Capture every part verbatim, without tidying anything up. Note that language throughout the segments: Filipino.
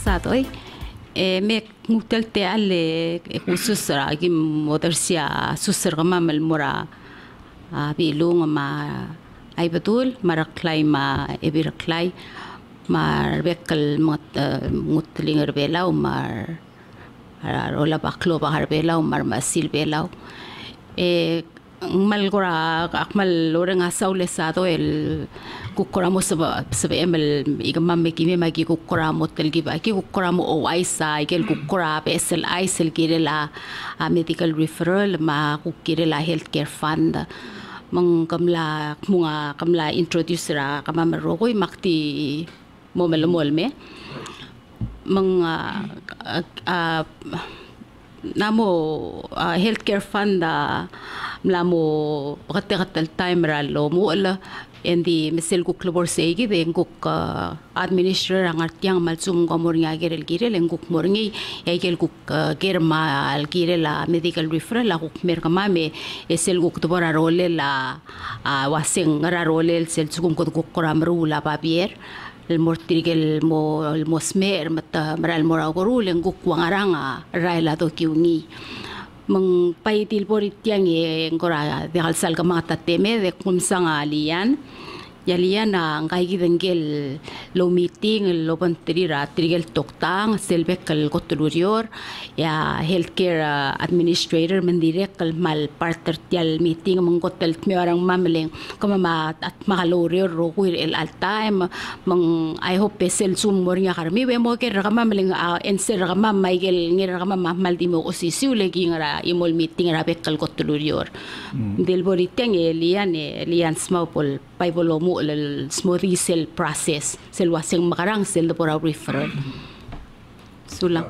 saatoy e me mutelte alle kususra gi modersia susra mal mura bilung ma ay betul maraklay ma ebiraklay mar bekal mot mutlinger belaw mar rola baklo bahar belaw mar masil belaw e mal gora akmal loreng asaw lesado el kukuramo sa sa emel igamam mekime magi kukuramo telgi baki kukuramo o aisa igel kukura besel aisel kirela medical referral ma kukirela healthcare fund mang kamla mga kamla introduce ra kamam rogoy makti momel molme mang namo healthcare fund mlamo pagkatagal time ra lo mo ala endi misel ko klubor segi de nguk administrator ang artyang malsum komor nga gerel girel nguk morngi egel kuk germa al girela medical referral la kuk mer kamame esel kuk tobora role la waseng ra role sel sukum ko kuk koramru la papier el mortigel mo el mosmer mata maral mora gorul nguk wangaranga raila to kiungi mang paitil poritiang e ngora de halsal ka mga tateme de kumsang alian yalian na ngay gidengel lo meeting lo pantrira trigel toktang selbek kal kotulurior ya healthcare uh, administrator mendirek kal mal partner tial meeting mang kotel tmiarang mamleng kama ma at makalorior ro kuir el all time mang I hope pesel sumor nga karmi we mo ker mamleng uh, enser kama maigel ngir kama mal di mo osisiu legi ngara imol meeting ra bek kal kotulurior mm. del boriteng elian elian small paibolo mo el smoothie cell process sel wasing makarang sel do pora referral sulang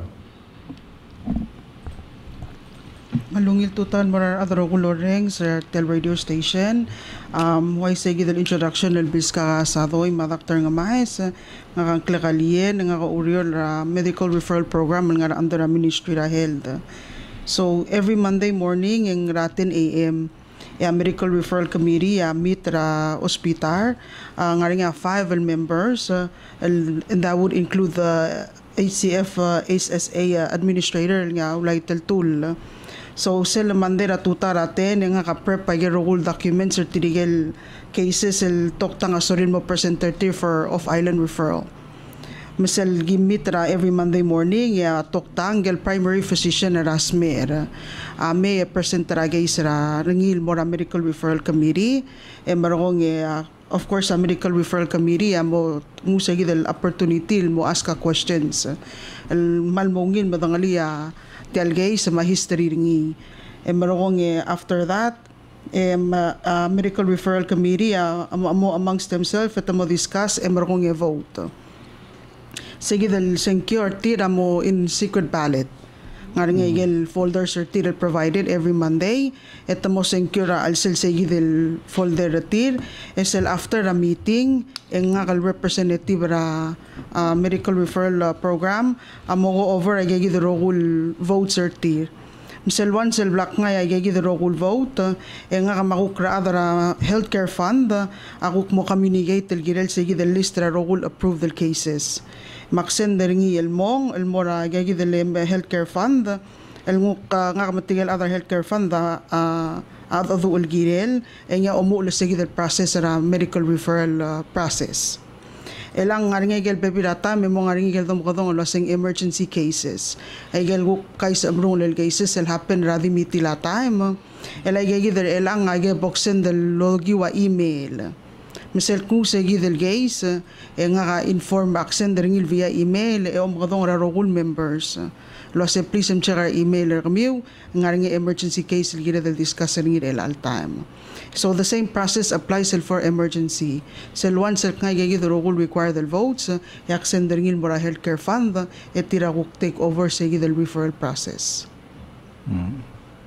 malungil tutan marar adro kuloreng sa tel radio station um why sige del introduction del biska sadoy ma doctor nga mais nga klkalien nga uriol medical referral program nga under ministry of health. So every Monday morning ng ten a m a medical referral committee uh, meet ra hospital uh, nga nga five members uh, and, and that would include the H C F uh, H S A uh, administrator nga ulay tool. So sila Monday ra tuta raten nga ka prep pa rule documents or tirigel cases el toktang asorin mo presenter for off island referral. Misal gimit ra every Monday morning ya toktang gel primary physician rasmer ame uh, present ra guys ra rengil mora medical referral committee e marong uh, of course a medical referral committee amo musagi del opportunity mo ask a questions el malmongin madangali uh, tial guys sa history ringi e marong uh, after that um, uh, medical referral committee uh, amo amongst themselves at mo discuss e marong uh, vote. Sige del secure tira mo in secret ballot. Nga rin mm. folders or tira provided every Monday. Ito mo secure al sel sige del folder tir. Esel after a meeting, ang nga kal representative ra uh, medical referral uh, program, amo go over ay gigi the roll votes or tir. Misal one sel black nga ay gigi the roll vote, eh nga kamakukra adara healthcare fund, ako mo communicate til girel sige del list ra roll approve del cases. Maksen deringi elmong elmora gagi del healthcare fund elnguk nga kamatigel other healthcare fund uh, ado ul girel enya umu sige del process ra medical referral uh, process elang ngaringi gel bebirata memo ngaringi gel dom kodong lasing emergency cases ay gel guk kais amrung lel cases el happen radi mitila time elay gagi del elang nga boxen del logi wa email. Misal kung sige del guys, eh, nga ka-inform accent ringil via email, eh, om kadong rarogul members. Lo se please am check our email kamiw, nga rin emergency case gira del discuss ringil el all time. So the same process applies for emergency. Sel once nga gigi the rogul require del votes, accent ringil mora healthcare fund, et tira kuk take over sige del referral process. Mm.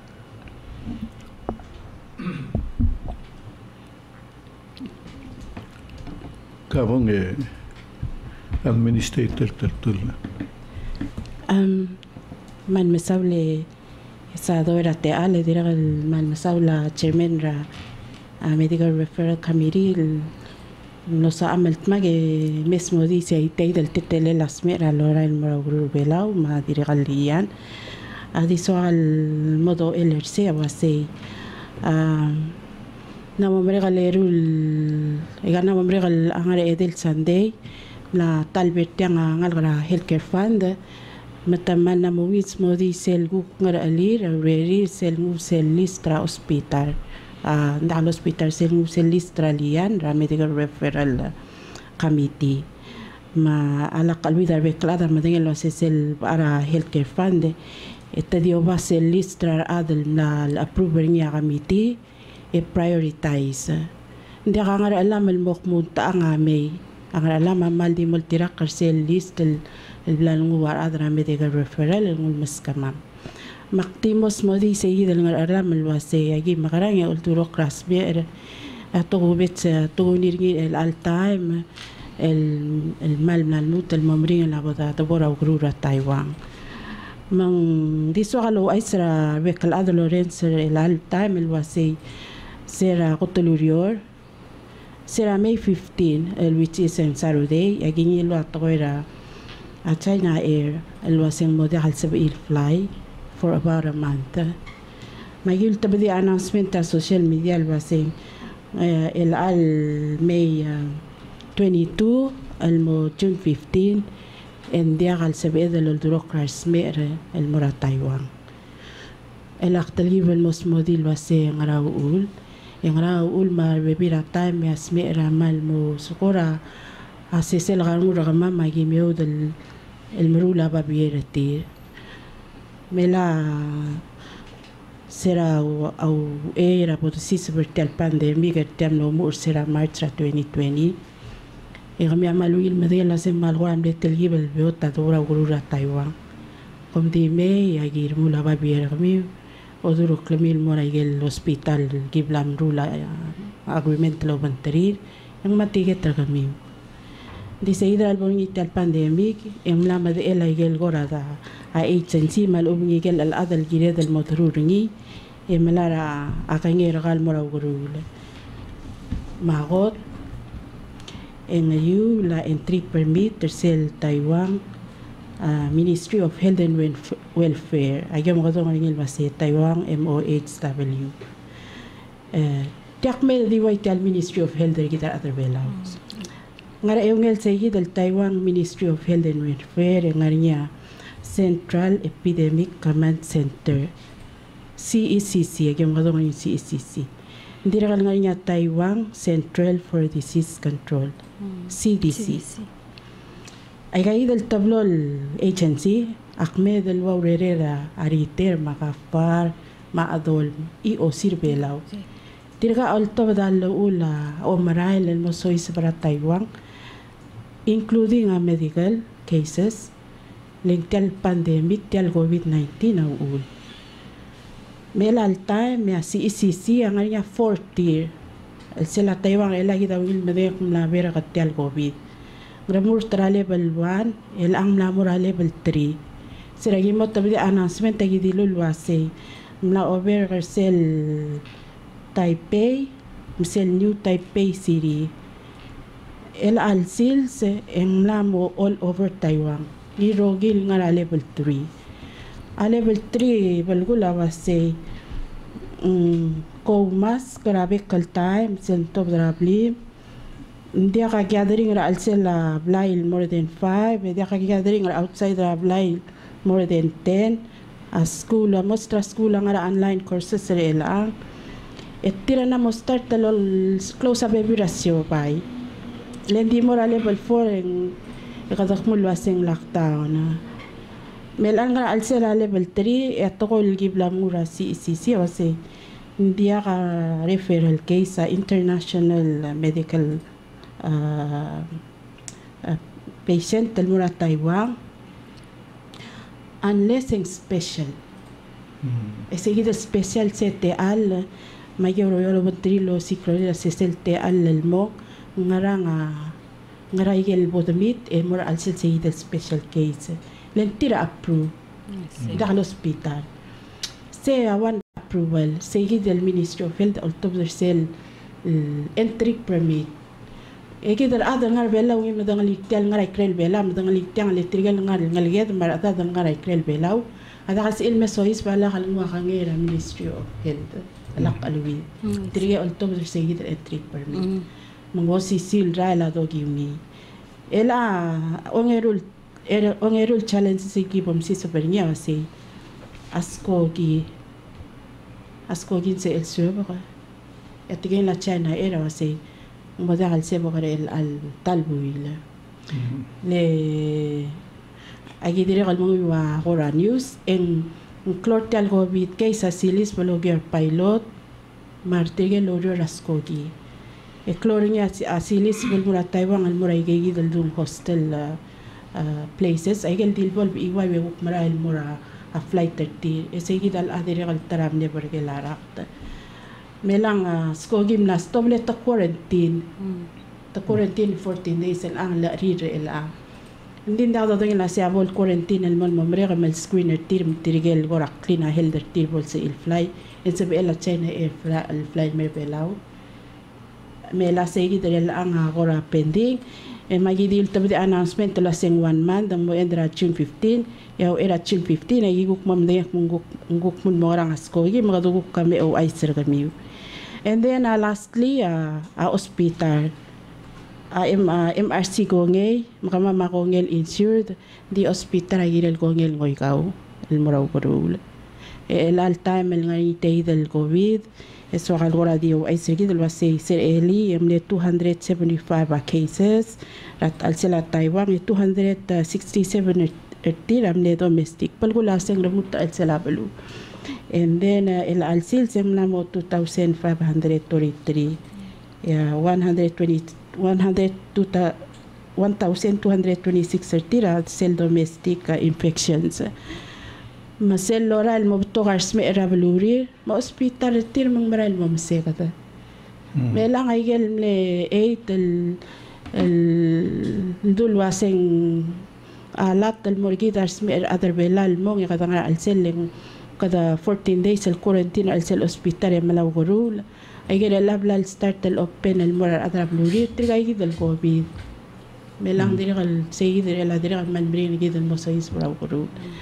Kabong eh, administrator tertul. Um, man mesable sa dora te ale dira man mesabla chairman ra uh, medical referral committee no sa amelt mage mesmo dice ay tay del tetele las mera lora el moragru belau ma dirigalian adiso al modo L R C abase ah na momregal erul igana momregal angare edel Sunday la talbet yang ngalgra healthcare fund mataman na mowis mo di sel gu ngara alir reri sel mu sel listra hospital ah uh, hospital sel mu sel listra lian ra medical referral committee ma ala kalwida beklada madengel lo sel para healthcare fund esta dio va sel listra adel na approval niya committee e prioritize ndi ngara alam el mokmud ta ngame ngara alam mal di multira karsel list el البلان غوار أدرى ميديكال ريفرال المسكمة مقتيموس مودي سيد الأرام الواسي يجي مغراني قلت له كراس بير أتوه بيت أتوه نيرجي الألتايم المال من الموت الممرين اللي بدأ تبورا وغرورة تايوان من دي سؤالو أيسرا بيكال أدلورينس الألتايم الواسي سيرا قتلوريور سيرا ماي خمستاشر which is in Saturday يجيني لو أتويرا a China Air الواسين موديل سبعين fly for about a month. ما قلت بدي announcement على السوشيال ميديا الواسين الال ماي twenty-two المو جون fifteen ان دي على سبعين الدروكرا سمير المرا تايوان. الاختلاف المسمودي الواسين راو أقول إن راو أقول ما ببيرا تايم يا سمير مال مو سكورا asesel garmu ragama magi meu del el merula babierti mela sera au era potusis vertel pandemia que temno mur sera march twenty twenty e gami amalu il medela sem malwan de tel gibel beota dora gurura Taiwan com di me agir mula babier gami oduro klemil mora igel hospital giblam rula agreement lo banterir yang matiget gami Dice ida al bonita al pandemic en la mad ela igel gorada a agency mal ubngigel al adal gired al motrurni e melara a kanger gal mora gurul magot en you la entry permit tersel Taiwan uh, Ministry of Health and Welfare agam gadong ngil base Taiwan M O H W eh takmel di wait al Ministry of Health kita other belaws ngara eungel segi del Taiwan Ministry of Health and Welfare ngarinya Central Epidemic Command Center C E C C agam gadong ni C E C C ndira kal ngarinya Taiwan Central for Disease Control C D C ay kay del tablol agency akme del waurerera ariter makafar maadol i o sirbelaw tirga alto badal ula o marail el mosoy para Taiwan including a medical cases linked al pandemic del COVID nineteen au ul. Mel al time me C E C C ang anya fourth tier. El sila Taiwan ela kita wil medek la vera katel COVID. Gramur tra level one el ang lamura level three. Sira gimo tabi announcement tagi dilul wase. Mla over sel Taipei, misel New Taipei City. El alsils en lamo all over Taiwan. Ni rogil nga level three. A level three balgula wase um, Koumas grabe kal time sen top drabli. Dia ka gathering ra alsel la blail more than five. Dia ka gathering ra outside ra blail more than ten. A school a mostra school nga ra online courses ra elang. Et tira na mo start talol close up evaluation pai. Lendi mo ra level four en ikadak mo luaseng lockdown. Melan nga alse la level three et tokol gibla mo ra C E C C wase hindi ka referral case sa international medical uh, uh, patient tel mo ra Taiwan unless en special. Mm. Ese gida special sete al mayor yo trilo sikrola seselte al mo ngara nga ngara igel bodomit e mora al sete special case len tira approve da hospital se awan approval se del Ministry of Health alto sel entry permit e kita ada ngar bela wi madang liktel ngar ikrel bela madang liktang litrigal ngar ngalged mar ada ngar ikrel bela ada kas ilme sois bala kal ngwa kangera Ministry of Health alak alwi triga October seguir entry permit mango sisil raila do gimi ela ongerul era ongerul challenge se ki bom si supernya wasi asko gi asko gi se el suba etigen la China era wasi moda al sebo el al talbuila le agi dire al mo wa hora news en clortal go bit case asilis blogger pilot martige loro raskogi e cloring asilis bel mura taiwan al mura igi dal dum hostel places ay gel dil bol bi wa we mura el mura a flight thirty e segi dal adire al taram ne bergelarak melang uh, skogim na stoble ta quarantine mm. ta quarantine fourteen days el ang la rire el ang hindi daw daw yung nasa bol quarantine el mon momre mel screener tir tirigel gora clean a helder tir bol sa il fly en sabi el China e fly el fly me belaw me la segi del ang gora pending e magidil tabi announcement la sing one man dam mo endra June fifteen yaw era June fifteen ay guk mam de nguk nguk mun mo rang skogi magaduguk kami o ay sir kami. And then uh, lastly, uh, a hospital, uh, M, uh, M R C gongay, makamama gongel insured, di hospital ay gilal gongel ngoy kao, el moraw korul. El all time el ngay tay del COVID, eso akal gora di o ay sirgi del wasi sir eli, emle two hundred seventy-five uh, cases, rat al sila Taiwan, two hundred sixty-seven ertir amle domestic, palgulaseng ramut al sila balu. And then uh, el alsil semna mo two thousand five hundred thirty-three yeah one hundred twenty one hundred one thousand two hundred twenty-six tira cell domestic uh, infections ma cell oral mo to garsme erabluri ma hospital tir mang maral mo msekata melang ay gel le eight el el dulwaseng alat el morgidars me other belal mo nga kadanga al cell kada fourteen days el quarantine al sel hospital ya malaw gorul ay gila labla al start el open el moral adrab luri trigay gidal COVID melang dire kal segi dire la dire kal manbrin gidal mo sa is malaw gorul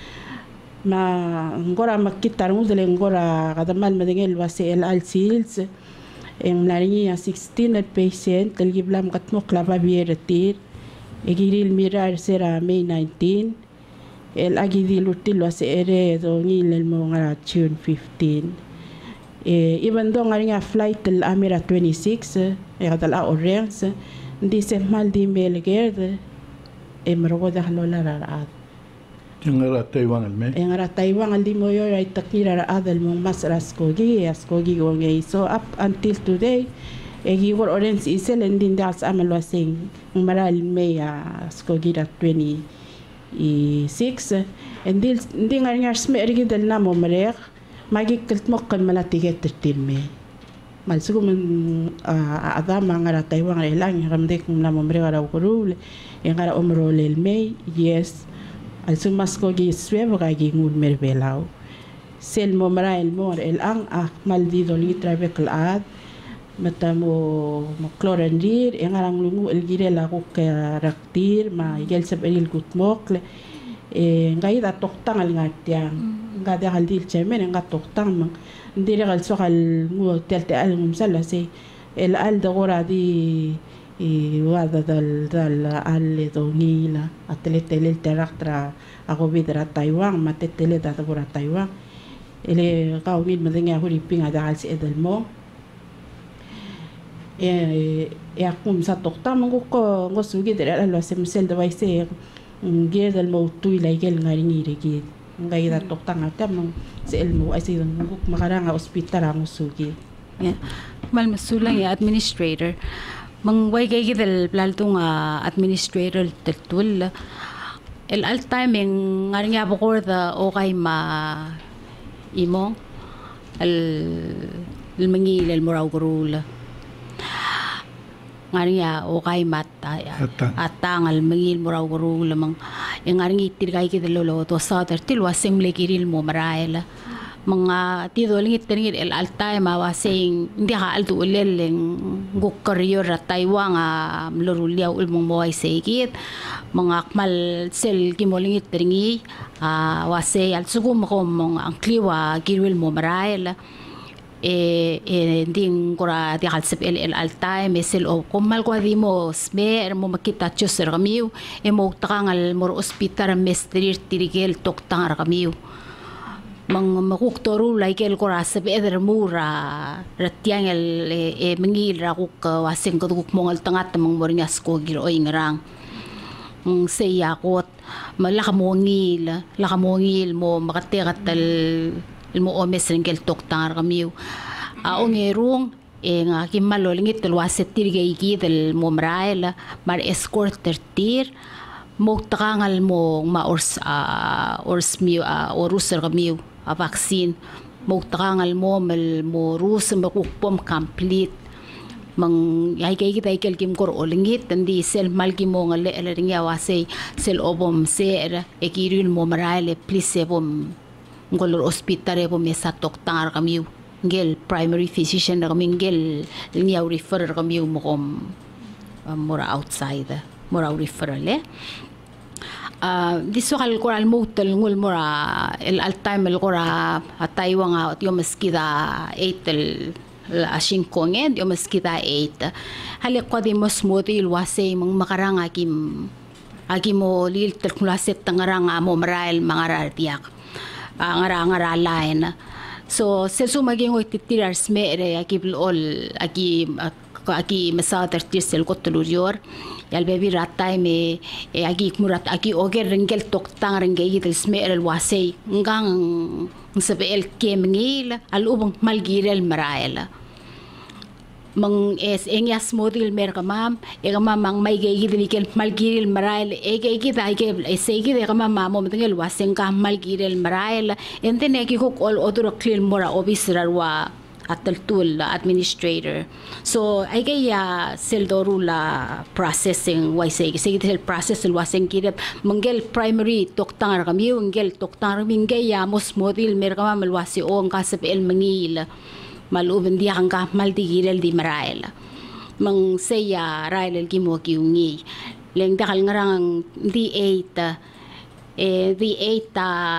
ma ngora makitar mo dele ngora kada mal madengel wasi el al sils en larinya sixteen el patient el giblam katmo klaba bieretir egiril mirar sera May nineteen el agidi lutil was ere do ngil el mo nga June fifteen e even do nga nga flight el Amira twenty-six e kadal a orange ndi se mal di melgerd e mrogo da halola raat yang ara Taiwan el me en ara Taiwan al di mo yo ay takira raat el mo mas raskogi askogi go ngey so up until today e gi wor orange isel endin das amal wasing maral me askogi da twenty six and dil ndi nga nga sme ergi del namo merek magi kelt mokkan malatiget tertilme mal sugo men adama ngara Taiwan elang ramdek namo merek ara ukurul ngara omrol el me yes al sumasko gi swebo ga gi ngun merbelau sel mo mara el mor el ang ah maldido li travel ad matamo mo clorandir yang arang lungu el gire la ko karakter ma igel sab el gutmok e ngai da toktang al ngatiang nga da hal dil chemen nga toktang mang ndire gal sokal ngu telte al mumsala se el al da gora di e wada dal dal al do nila atlete el teraktra ago vidra Taiwan matetele da gora Taiwan ele kaumil madenge huri pinga da al se edel mo e e akum sa tokta mango ko ngo sugi dere la sem sel de vai se ge del mo tu ila gel ngari ni regi ngai da tokta ngata mang se el mo ai se ngo makaranga hospital ang sugi ya mal masulang ya administrator mang way gay del plaltung administrator tetul el all time ng ngari nga bukor da okay ma imo el el mangil el moraw gurula ngariya okay mata atang al mangil moraw guru lamang yang ngaring itirgay kita lolo to sa tertil wasem legiril mo maraela mga tidolingit tingit el altay mawasing hindi ka aldo uleleng guk career at Taiwan nga mlorulyaw ulmong maway segit mga akmal sel kimolingit tingi wasay al sugum ko mong ang kliwa girwil mo marail e e ding kura di kalsip el el altay mesel o kumal ko di mo sme mo makita chuser kamiu e mo takangal mor hospital mestrir tirigel toktang kamiu mang makuktoru laikel ko rasa be eder mura ratiang el e mengil ra kuk wasing ko kuk mongal tangat mang mornyas ko giro ingrang ng seya kot malakamongil lakamongil mo makategat el mo omes ringel toktar kamiu a ongerung e nga kimalolingit el waset tirgay gidel mo mrael mar escort tertir mo takangal mo ma ors a ors miu a oruser kamiu a vaccine mo takangal mo mel mo rus mo kupom complete mang ay kay kita ikel kim kor olingit tandi sel malki mo ngale elering ya wasay sel obom ser ekiril mo marale please bom ngolor hospital bom mesa toktar kamiu ngel primary physician kami ngel linya refer kamiu mo kom mora outside mora referral eh Uh, diso kal koral motel ngul mora el altime el kora Taiwan at yung maskida eight el asing kongen yung maskida eight halik ko di mas moti il wasay mang makarang akim akim mo lil tel kulaset tangarang mo marail mangarar tiyak ngara ngara line so sesu maging oy titirar smere akib ol aki aki masader tisel kotulur yal baby ratay me e agi murat agi oger ringel toktang ringel gitel smer el wasay ngang sabe el kemngil al ubang malgirel maraela mang es engyas modil mer kamam e kamam mang may gay gitel malgirel marael e gay gita e se gite kamam mamo mtengel waseng ka malgirel marael enten e ki kok all other clear mora obisrar wa atal tool administrator so ay kaya seldoru la processing why say sige tel process el waseng kirap manggel primary toktang kami manggel toktang kami kaya mos modil mer kama malwasi o ang kasap el mangil maluben dia ang ka maldigirel di marael mang saya rael el gimo kiungi leng dakal ngarang di eight eh di eight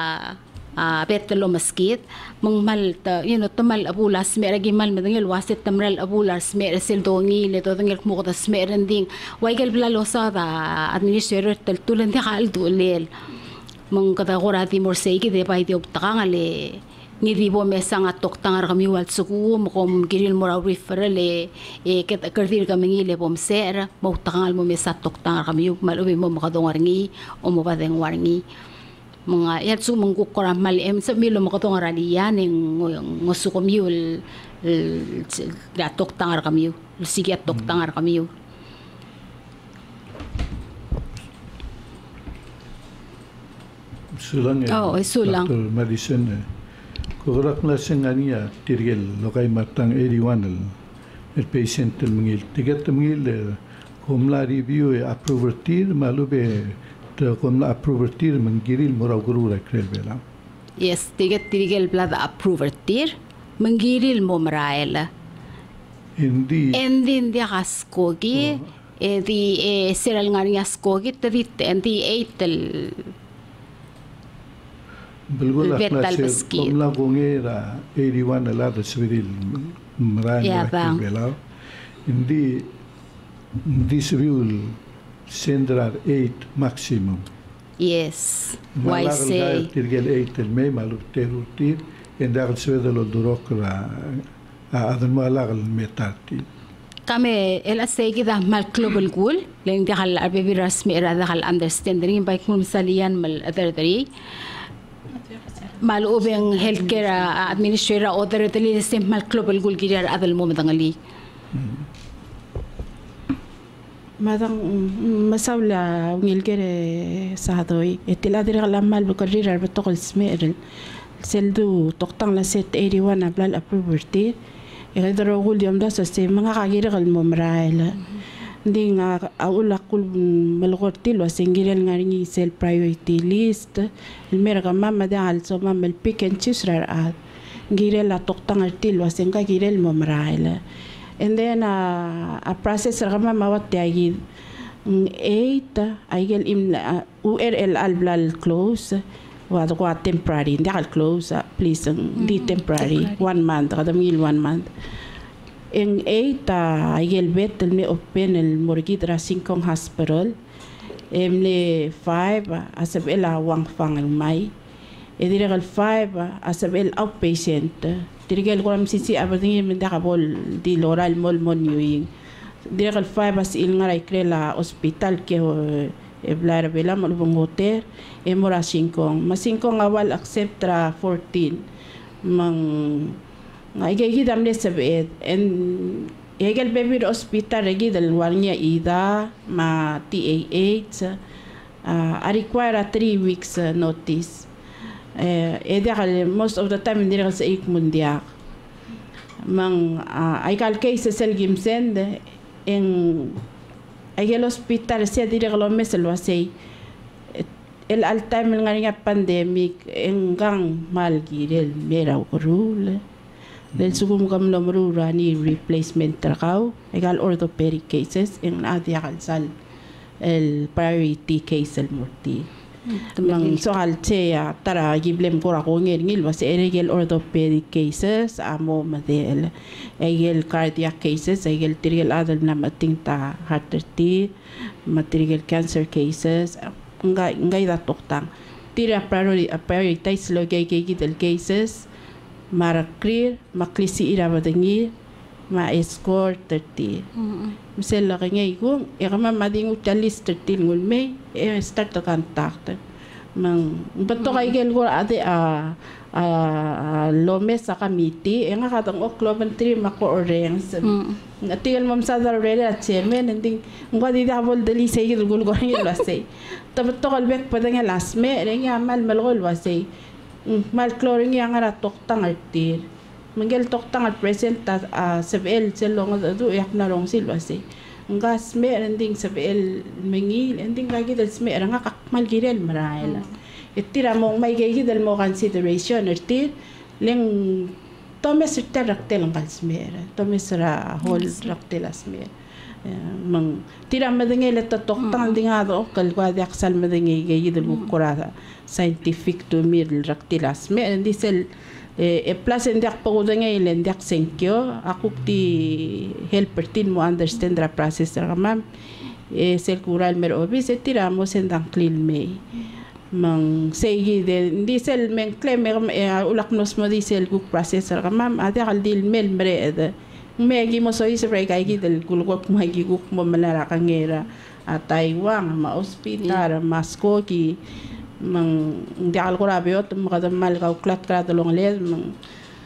ah betlo maskit mang malta you know tamal abulas mer gimal medengel wasit tamral abulas mer sel dongi le to dengel mo ta smer ending waigel blalo sa da administrator tel tulen de hal dulel mang kada gorati mor sei ki de pai de optakangale ni dibo mesa nga toktangar kami wal suku mo kom giril mora referral e e ket kerdir kami ngile bom ser mo takal mo mesa toktangar kami malubi mo makadongarngi o mo badeng warngi mga yatsu mengkukura mal em sa milo makatong ralian ng ngosu kamiul da toktangar kamiu sige toktangar kamiu sulang oh sulang Doctor Madison kurak na sengania tirgel lokay matang eighty-one el patient el mingil tiget mingil komla review e approvertir malube kom na approvertir mengiril morau guru rekrel bela yes tiget tirgel blad approvertir mengiril mo maraela hindi endin dia kaskogi e di e seral ngari askogi tadit endi eitel belgola klase kom la gongera eighty-one la da sviril maraela rekrel bela hindi hindi sviril Sendrar eight maximum. Yes. Why say? Tirgel eight el may malu terutir en dagal sweda lo durok ra adan mo alagal metati. Kami el asegi dah mal global goal leng dahal arbe rasmi era dahal understanding by kum salian mal other dari mal ubeng healthcare administrator other dari sim mal global goal girar adal mo madangali. madang masawla ngil kere sahadoy etila dir lamal bukarir betokol smerel seldu toktang la set eighty-one ablal approverti e dro gul yom da se mga kagir gal momraila ndinga aula kul malgorti lo singirel ngari sel priority list el merga mamma da al so mamma el pick and choose rar girel la toktang artil wasen ka girel mo maraila and then a a process rama mawat tiagi eight aigel im U R L alblal close wa wa temporary ndi al close please di temporary one month kada mil one month en eight aigel betel me open el morgidra sinkong hospital emle five asab ela wang fang mai ediregal five asab el outpatient dirigel kolam sisi abadingi menda kabol di loral mol mon yuing dirigel five as il ngarai krela hospital ke e blara bela mo bong hotel e mora sinkong masingkong awal acceptra fourteen mang ngai gi dam le sabet en egel baby hospital regi del warnya ida ma T A H uh, I require a three weeks uh, notice eh uh, most of the time in direct sa ik mundiak mang uh, ay kal cases el gimsend en egel hospital se direct lo mes lo say el al time el ngaringa pandemic en gang mal girel mera urul del sugum kam lomru rani replacement trakaw egal orthopedic cases en adia kalsal el priority case el murti mang soal tea tara giblem kora ko ngil was eregel orthopedic cases amo madel egel cardiac cases egel tirgel adal na matingta heart disease material cancer cases nga ngai da toktang tira priority prioritize lo gay gay del cases mara clear maklisi ira badangi ma score thirty misel la ngay kung e kama mading utalis thirty ngul me e start to contact mang bato kay gel ko ate a a lomes sa committee e nga katang okloban three mako orange natil mom sa dar rele at chairman ending ngwa di dabol dali say gul gul ko ngil wasay tabato kalbek padang last me re nga mal malgol wasay mal chlorine yang ara toktang artir mangel toktang at present ta uh, sabel selong adu yak na rong silwase ngas me ending sabel mengil ending kagi dal sme nga kakmal girel maraila itira mo may gigi dal mo consideration artir leng tomes irta raktel ang kalsmera tomes ra hol raktel asmer mang tira madengel ta toktang dingado kalwadi aksal madengel gigi dal bukura scientific to mir raktilas me and disel e plus endak pagudangay lendak senkyo ako ti helper tin mo understand the process ra mam e sel kural mer obis etira mo sendang clean me mang segi de disel men claim ulak nos mo disel cook process ra mam ada kal dil mel mere megi mo so is break ay gidel kulgok mo gi guk mo malara kangera ataiwang ma hospital maskoki mang di al korabiyot makadam mal ka uklat ka dalong led mang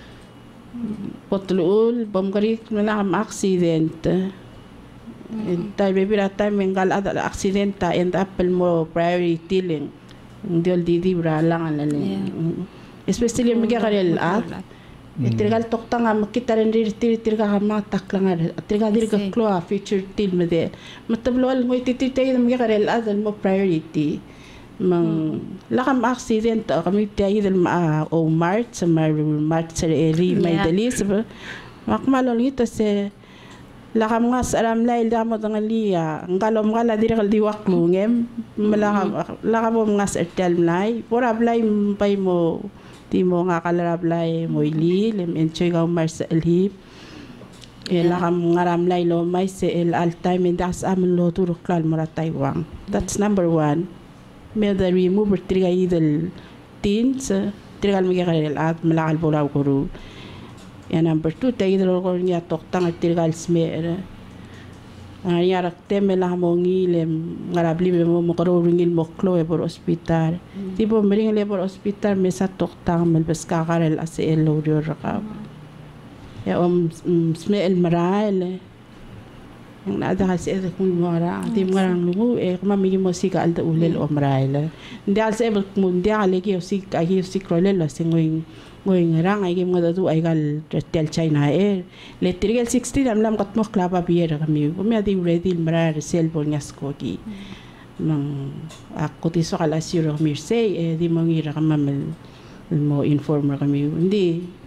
potluul bomgari na am accident tay baby ra tay mengal ada accident ta end up mo priority ling diol di di bra lang alale especially mga karel at tirgal toktang am kita ren rir tir tir ka ma tak lang tirgal dir ka klo future til mede matablol mo tititay mga karel at mo priority mang lakam accident kami tayo dal ma o March sa March sa eri may dalis makmalol ito se lakam ngas aram lail damo dangalia ngalom ngala dire kal diwak lungem malakam lakam ngas ertel lay pora blay pay mo ti mo nga kalarab lay mo ili lem enjoy ga March sa elhip e lakam ngaram lay lo may se el all time indas amon lo turok klal mora Taiwan. That's number one. May the remover triga idel teens trigal mi garel at malakal boraw kuru and number two tayo idel ko niya toktang at trigal smer ay yarak teme la mo ngilem ngarabli mo mo karo ringil mo klo e por hospital tipo mering le por hospital me sa toktang melbes ka karel as el lorio rakaw ya om smel maral ang nada kasi ito kung mara di ngarang lungu eh mamigi mo si ka alda ulel o maraila hindi alsa ebal mundia alegi o si agi o si krolel o si ngoy ngoy ngarang ay mo datu ay gal tel China eh le tirigel sixteen am lam kat mo klaba biera kami kumi adi ready marar selbo nyasko ki mang ako ti so kala siro mirse eh di mo ngira kamamal mo informer kami hindi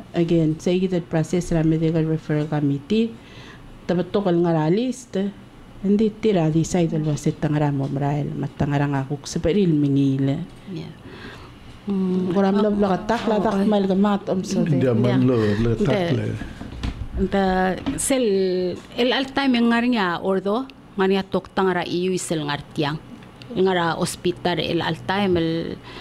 again sa kita process ra medical referral committee tabatok al nga list hindi tira di side al wasit tangara mo marail matangara nga kuk sa peril mingil Yeah. Kuram lab lakatak latak mal gamat om so Hindi man lo, lo Hindi. takle. The sel el al time yang ngarinya ordo ngarinya tok tangara iu sel ngartiang ngara hospital el al time el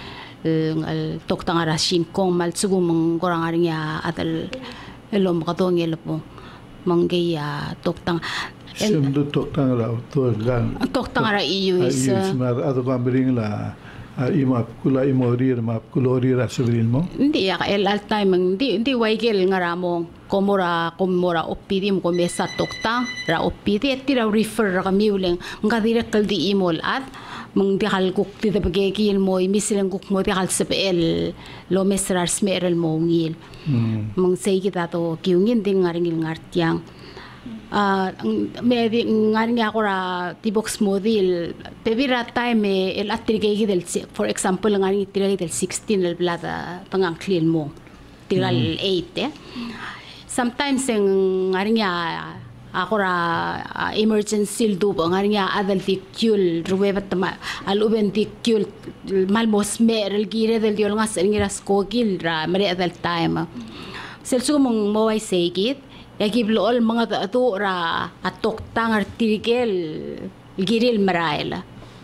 el tok tangara shinkong mal sugu mengorang ngarinya adal elom kadong el po manggeya tok tang Simdo tok tang ra to gan. tok tangara iu is Ayus mar ado kambring la ima kula imorir ma kulori ra sebrin mo. hindi ya el al time hindi hindi waigel ngaramo komora komora opidi mo komesa tokta ra opidi tira refer ra kami uleng ngadire kaldi imol at mang dihal kuk ti da bagekil mo imisil kuk mo dihal sepel lo mesrar smerel mo ngil mang sei kita to kiungin ding ngaringil ngartiang ah maybe ngaring ako ra tibox model pebira time el atrigay del for example ngaring tiragay del sixteen el blada tangang clean mo tigal eight eh sometimes ang ngaring ya ako ra uh, emergency do ngaring ya adal tikul ruweba tama al uben tikul malmos mer el gire del diol ngas ngira skogil ra mari adal time selso mong maway segit Yagib lool mga to ra atok tangar tirigel giril maraila.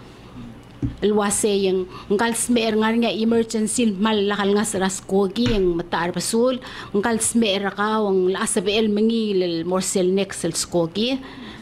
Alwase yung ngalsmer nga nga emergency mal lakal nga sa raskogi yung matar pasul ngalsmer ka ang lasabel mangil morsel next skogi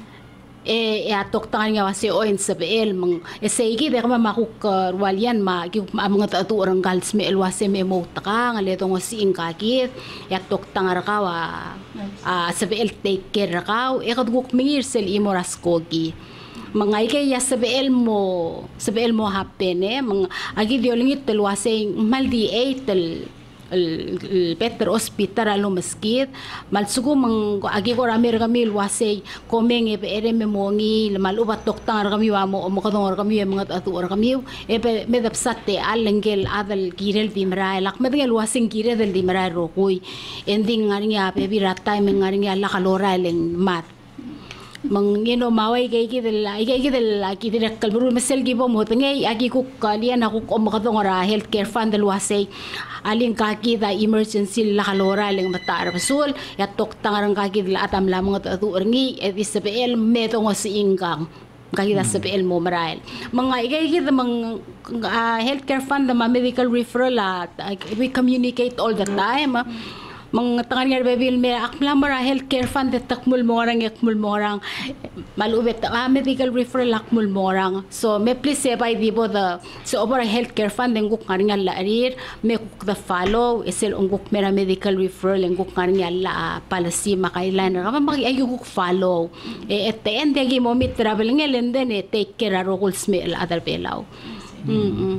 e atok tangar nga wase oin sabel mang esegi de kama makuk walian ma gi mga tatu orang ngalsmer wase me mo taka nga letong si ingkakit atok tangar ka wa Uh, sabel take care ka e kadguk mingir sel imo raskogi mga ikay ya sabel mo sabel mo happen eh mga agi diolingit telwase maldi eight tel el better hospital alo maskit malsugo mang agi ko ramir kami wase komeng e ere me mongi malubat doktor kami wa mo mo kadong kami mga atu kami e medap satte alengel adal girel dimra lak medel wasing girel del dimra rokoy ending ngarinya pe bira time ngarinya la kalora leng mat mang you know maway kay kidel ay kay kidel aki direk kalburu mesel gibo mo tengay aki ko kalian ako ko makadong ra healthcare fund del wasay aling kaki da emergency la kalora leng matar pasul ya tok tangarang kaki la atam la mga atu orngi e isabel metong si ingkang kaki da sabel mo marail mga ikay kid mang uh, healthcare fund da medical referral at uh, we communicate all the time uh, mga tangan nga babil me akmla mara healthcare fund at takmul morang yakmul morang malubet ah, medical referral akmul morang so me please say by di bo the so over healthcare fund nguk nga larir me kuk the follow isel nguk mera medical referral nguk nga la policy makailan ra maki ay kuk follow e at the end gi mo mit travel ngelen den e take care ro goals me el other belaw mm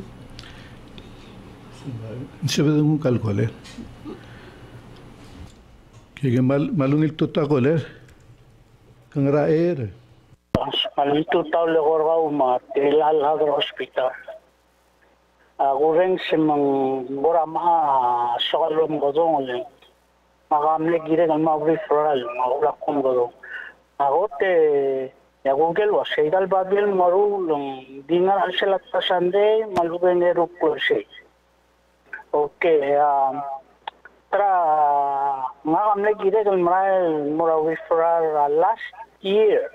Siya mo kalkole. Kaya mal malungil to takoler. Kang raer. Malito tao le korga uma telal hadro hospital. Ako rin si mang burama sokalom godong le. Makamle gire ng mga referral maulak kong godong. Ako te ya Google was segal babil marulong dingar sila tasande maluben eru kursi. Okay, um tra makamle gire ng mga mura referral last year.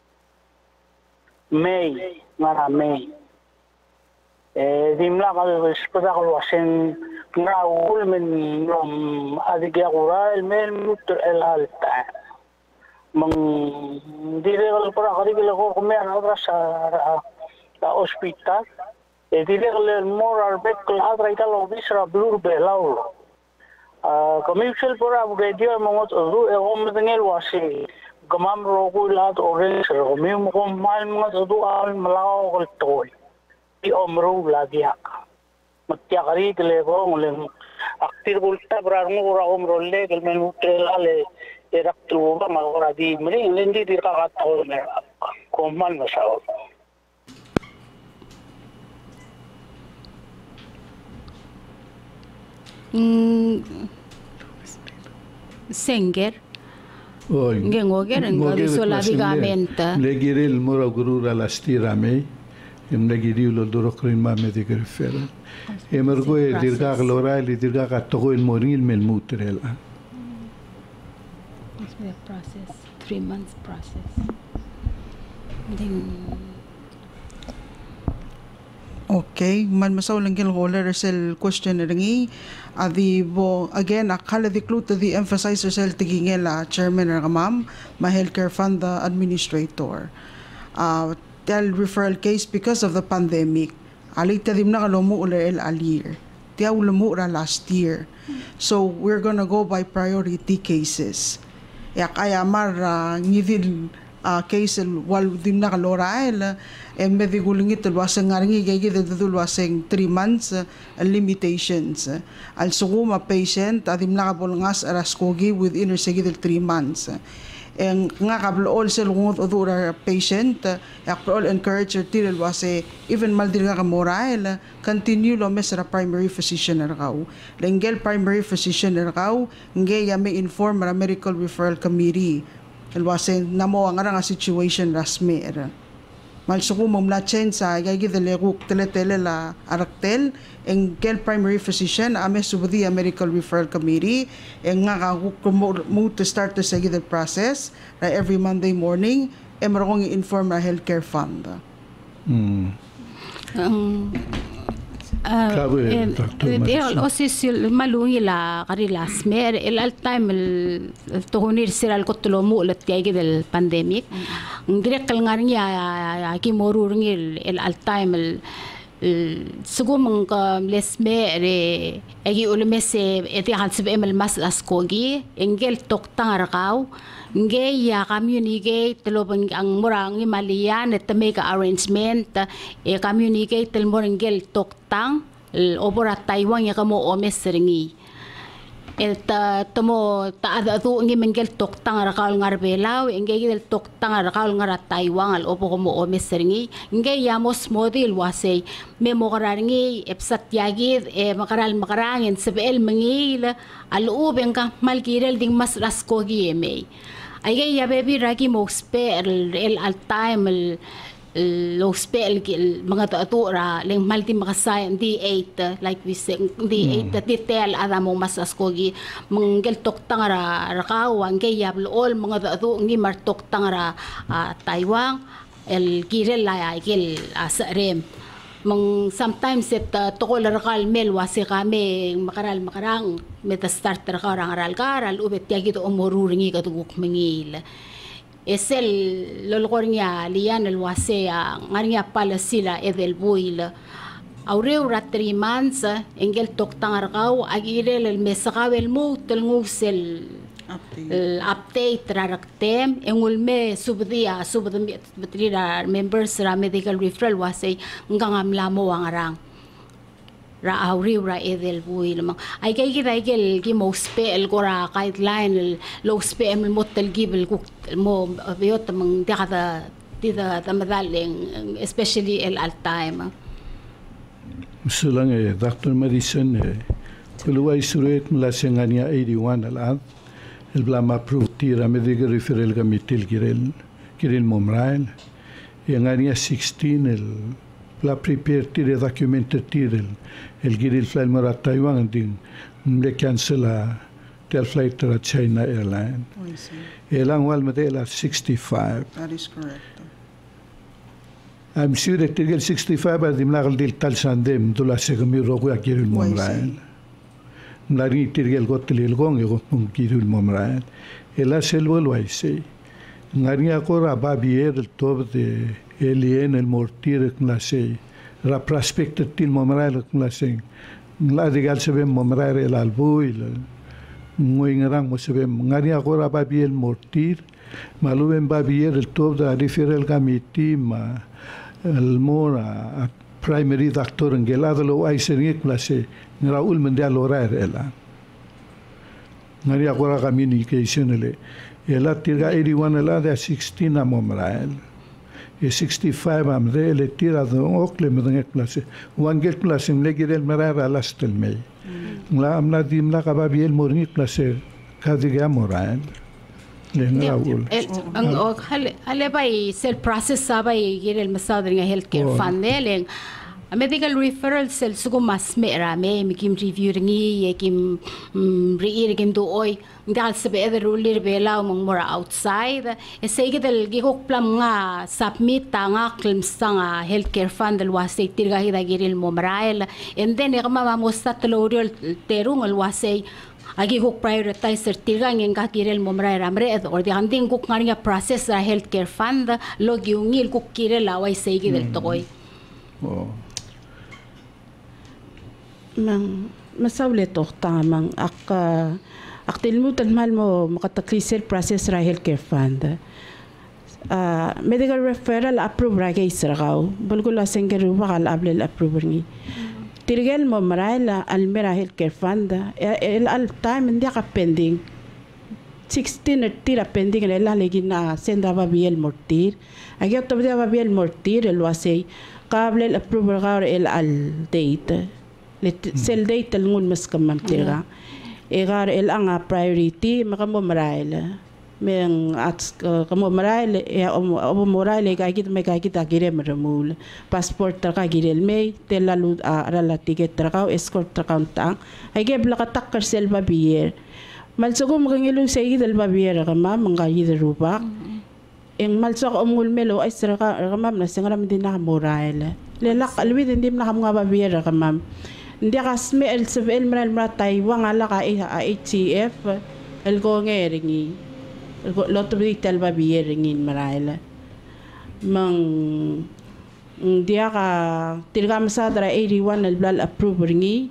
May, ngara May. Eh, dimla ka espada ko wasen nga ul men rom adigya kura el men mutter el alta. Mang dire ko para kari ko ko mer otra sa sa hospital. E dire ko el morar bet ko hadra italo bisra blur belau. Ah, commercial para radio mo ru e om dengel wasi. Gamam rogo lahat orange rogo may mo mal mga tuduan malaw ko toy i omro lagi ak matya kari kle ko nguleng aktir bulta brar mo ora omro le kel men utrelale erak truba magora di mri lendi di ka ka to me ko man masaw mm Senger. Oy. Nge ngoger nga risolavigamenta. Legiril mora gurura lastirame. Em legiri lo dorokrin ma medical referral. Emergo e dirga gloral e dirga ka togo el moril mel mutrela. It's a process, three months process. Then Okay, man masaw lang gil roller sel question ringi adi bo again akala di kluta di emphasize sel tigingela chairman ng ma'am ma healthcare fund the administrator. Uh, tel referral case because of the pandemic. Alita dim na kalomo ula el alir. Tiya ulamu ra last year. So we're gonna go by priority cases. Yak ayamar uh, ngidil uh, case wal dim na kalora eh mediguling ito wasang ngaringi gigi dito wasang three months uh, limitations. Al suguma patient adim na kabolngas araskogi within or sigidil three months. Ang nga kablool sa lungot odura patient yakol encourage or tiril wase even maldir nga kamorail continue lo mesra primary physician erkaw lengel primary physician erkaw nge ya may inform ra medical referral committee elwase namo ang nga situation rasme era malsuko mamla chen sa gagi deleguk teletele la araktel engel primary physician ame subudi a medical referral committee en nga ka mo to start to say the process na every Monday morning e marong inform a healthcare fund. Mm. Um, uh, Cabe, el, Doctor el, Madison. el osis malungi la karilas mer el al time el tohunir siral kotlo mu la tiagi del pandemic direk kal ngarnya ki morur ngil el al time el sugum ng lesme re egi ulmese eti hansib emel mas askogi engel toktang arakaw nge ya communicate telobang ang murang imalian at make arrangement e communicate tel morangel toktang obora Taiwan ya kamo omes ringi et tamo ta adu ngi mengel toktang arakaw ngarbelaw nge gel toktang arakaw ngara Taiwan al opo kamo omes ringi nge yamos model wase memo karangi epsat yagid e makaral makarangin sebel mengil al ubeng ka malkirel ding mas rasko gi eme ay ya baby ragi mo spell el al time el lo spell mga tatura leng malti makasay D eight like we say D eight the detail ada mo mas askogi mangel toktang ra rakawan kay yab all mga tatu ngi mar toktang ra Taiwan el kirel la gel asrem mang sometimes it uh, tokol rakal mel wase kami makaral makarang meta start rakarang aral karal ubet yagito umururingi katuguk mengil esel lolkor niya lian el wase ngariya pala sila edel buil aureu ra three months engel toktang arkaw agirel el mesakawel mo telngusel update update raraktem engul me subdia subdami betrira members ra medical referral wase ngangam lamo ang arang ra auri ra edel bui lamang ay kay kita gel gi mo spell ko ra guideline low spell mo tel gibel ko mo biot mang dekada tida tamadaling especially el al time Sulang eh Doctor Madison eh kuluway suret mula sengania eighty-one alad el blama prutira medical referral committee girel girel momrail yang ania sixteen el la prepare tire documented tire el girel flight mora Taiwan ding le cancela tel flight to China airline elang wal medela sixty-five. That is correct. I'm sure that tirgel sixty-five at dimlagal dil tal sandem dula segami rogo girel momrail Nari tirgel gotelil gong ego mungkirul momrael. Ela selvo lo aise. Ngari akora babier el tob de elien el mortir klase. Ra prospect til momrael klase. La digal sebe momrael el albuil. Ngoi ngarang mo sebe ngari akora babier el mortir. Maluben babier el tob de referral committee ma el mora primary doctor ngelado lo aise ni klase. Raúl Mendial Orar ela. Ngari akora communication ele. Ela tirga eighty-one ela de sixteen a momrael. E sixty-five am de ele tira do okle medeng clase. Wangel clase mlegirel marar alastel mei. Ngla amna dim la kababiel morni clase kadiga moral le ngawul ang og hale bay self process sabay girel masadr nga healthcare fund leng medical referral sel sugo mas mera me mikim review ringi yakim reir kim do oy ngal sabe eder rulir bela mong mora outside esay gidel gihok plam nga submit ta nga claims nga healthcare fund el wasay tirga hida giril momrael and then ikama mamusta tloriol terung el wasay agi hok prioritize tirga ngeng ka giril momrael amre or di handing kuk nga process sa healthcare fund log yungil kuk kirel away say gidel tokoy oh mang masawle to tamang ak ak tilmutan mal mo makatakliser process ra healthcare fund uh, medical referral approve ra kay isragaw bulgula sengeru bakal ablel approve ni tirgel mo maraila almera healthcare fund el al time ndi ka pending sixteen tira pending el la legina senda va biel mortir agyo to va biel mortir el wasay kable approve ra el al date sel date el ngun mas kamam tira egar el anga priority makamo maraila meng at kamo maraila e obo maraila ka kit me ka kit agire mermul passport ta ka girel me telalu ara la ticket ta ka escort ta countang ay ge blaka takkar sel babier malsugo mangilung say dal babier ka ma manga yidruba eng malsok omul melo ay sra ka mam na singaram din na maraila lelak alwid ndim na mga babier ka mam hindi kasme el sevel meral meratay wang ala ka H C F el go ngeringi el go loto vital babier ringin maraila mang dia ka tirgam sadra eighty-one el blal approve ringi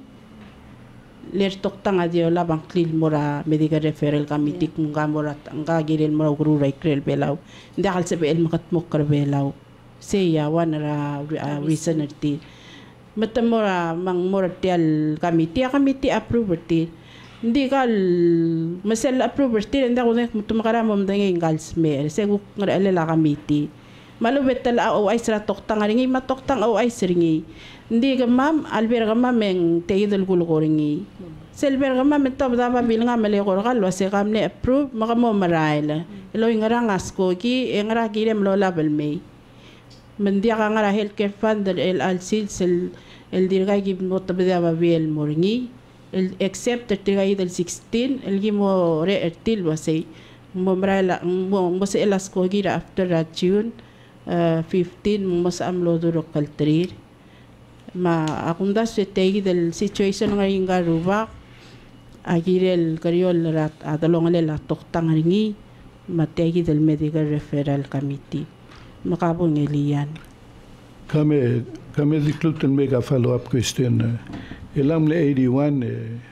ler toktang adio labang klil mora medical referral committee kung gamora nga girel mora guru rai krel belaw hindi kal sevel makat mokar belaw seya wan ra reason ti matamora mang mortial committee committee approve ti hindi kal masel approve ti hindi ko nek mutumakara mo mdangay gals mer segu ngarela committee malubet tal o ay sra toktang ringi matoktang o ay sringi hindi ka mam alber ka mam eng teyidol gulgo ringi selber ka mam to daba bil nga mali ko kal wase kam ne approve makamo maraila elo ngara ngasko ki ngara kirem lo label me mendia ka ngara healthcare fund el al sil sel el dirgay gi mo tabda ba biel morngi el except dirgay del sixteen el gi mo re ertil wasay mo maraila mo mo se elas ko gira after that June uh, fifteen mo sa amlo duro kaltrir ma akunda se tegi del situation nga inga ruba agirel kariol rat adalong le la toktang ringi mategi del medical referral committee makabong elian kami kami diklutan mega follow up question elam le eighty-one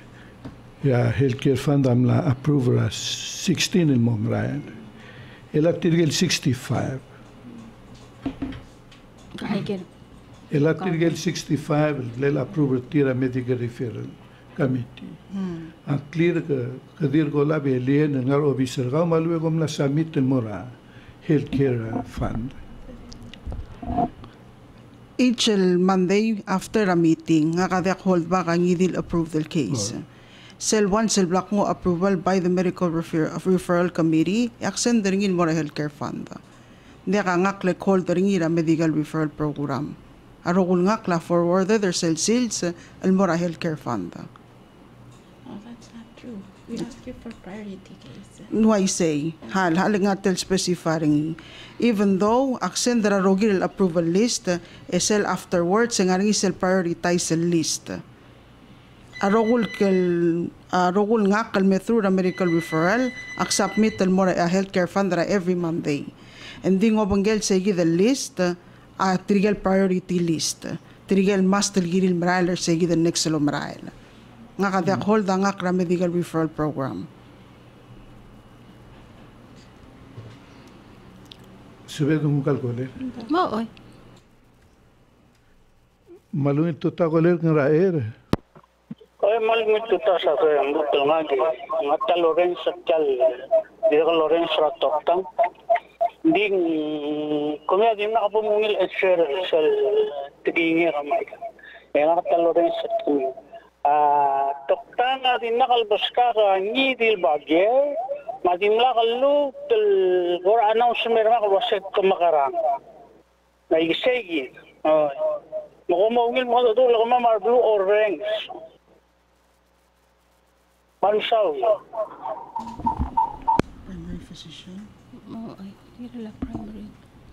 ya healthcare fund amla approve as sixteen el momrayan elak tirgel sixty-five Kaigen elak tirgel sixty-five le approve tira medical referral committee ang clear ka kadir ko labi lien ngar officer ka malwe kom la submit el mora healthcare fund each Monday after a meeting nga kada hold back ang idil approve the case. Oh. Sel one sel block mo approval by the medical refer referral committee aksen ringin mo healthcare fund. Hindi ka ngak le call ringin a medical referral program. Arogul ngak la forward their sel sales al mo healthcare fund. Oh, that's not true. We ask you for priority case. No, I say, hal hal nga tel specifying even though aksen dara rogil approval list esel afterwards nga ring sel prioritize list arogul kel arogul nga kal through the medical referral ak submit el more a healthcare fund dara every Monday and ding obanggel segi the list a uh, trigel priority list trigel master giril marail segi the next lo marail nga kada hold nga kra medical referral program. Sube kung kalkuler. Mo oy. Malungit to ta koler ng raer. Oy malungit to ta sa kaya buto nga gi. Nga ta Lorenz kal. Di ko Lorenz ra toktang. Ding kumya din na kapumungil esher sel tigingi ramay. Nga ta Lorenz ah toktang natin nakalbas ka ka ngidil bagye. Matimla kalu tel or announcement nga kalwaset kumakarang. Naigisegi. Oh. Makumawngil mo ito lang ma blue orange. Mansaw. Primary physician. Oo, ay, hindi lang primary.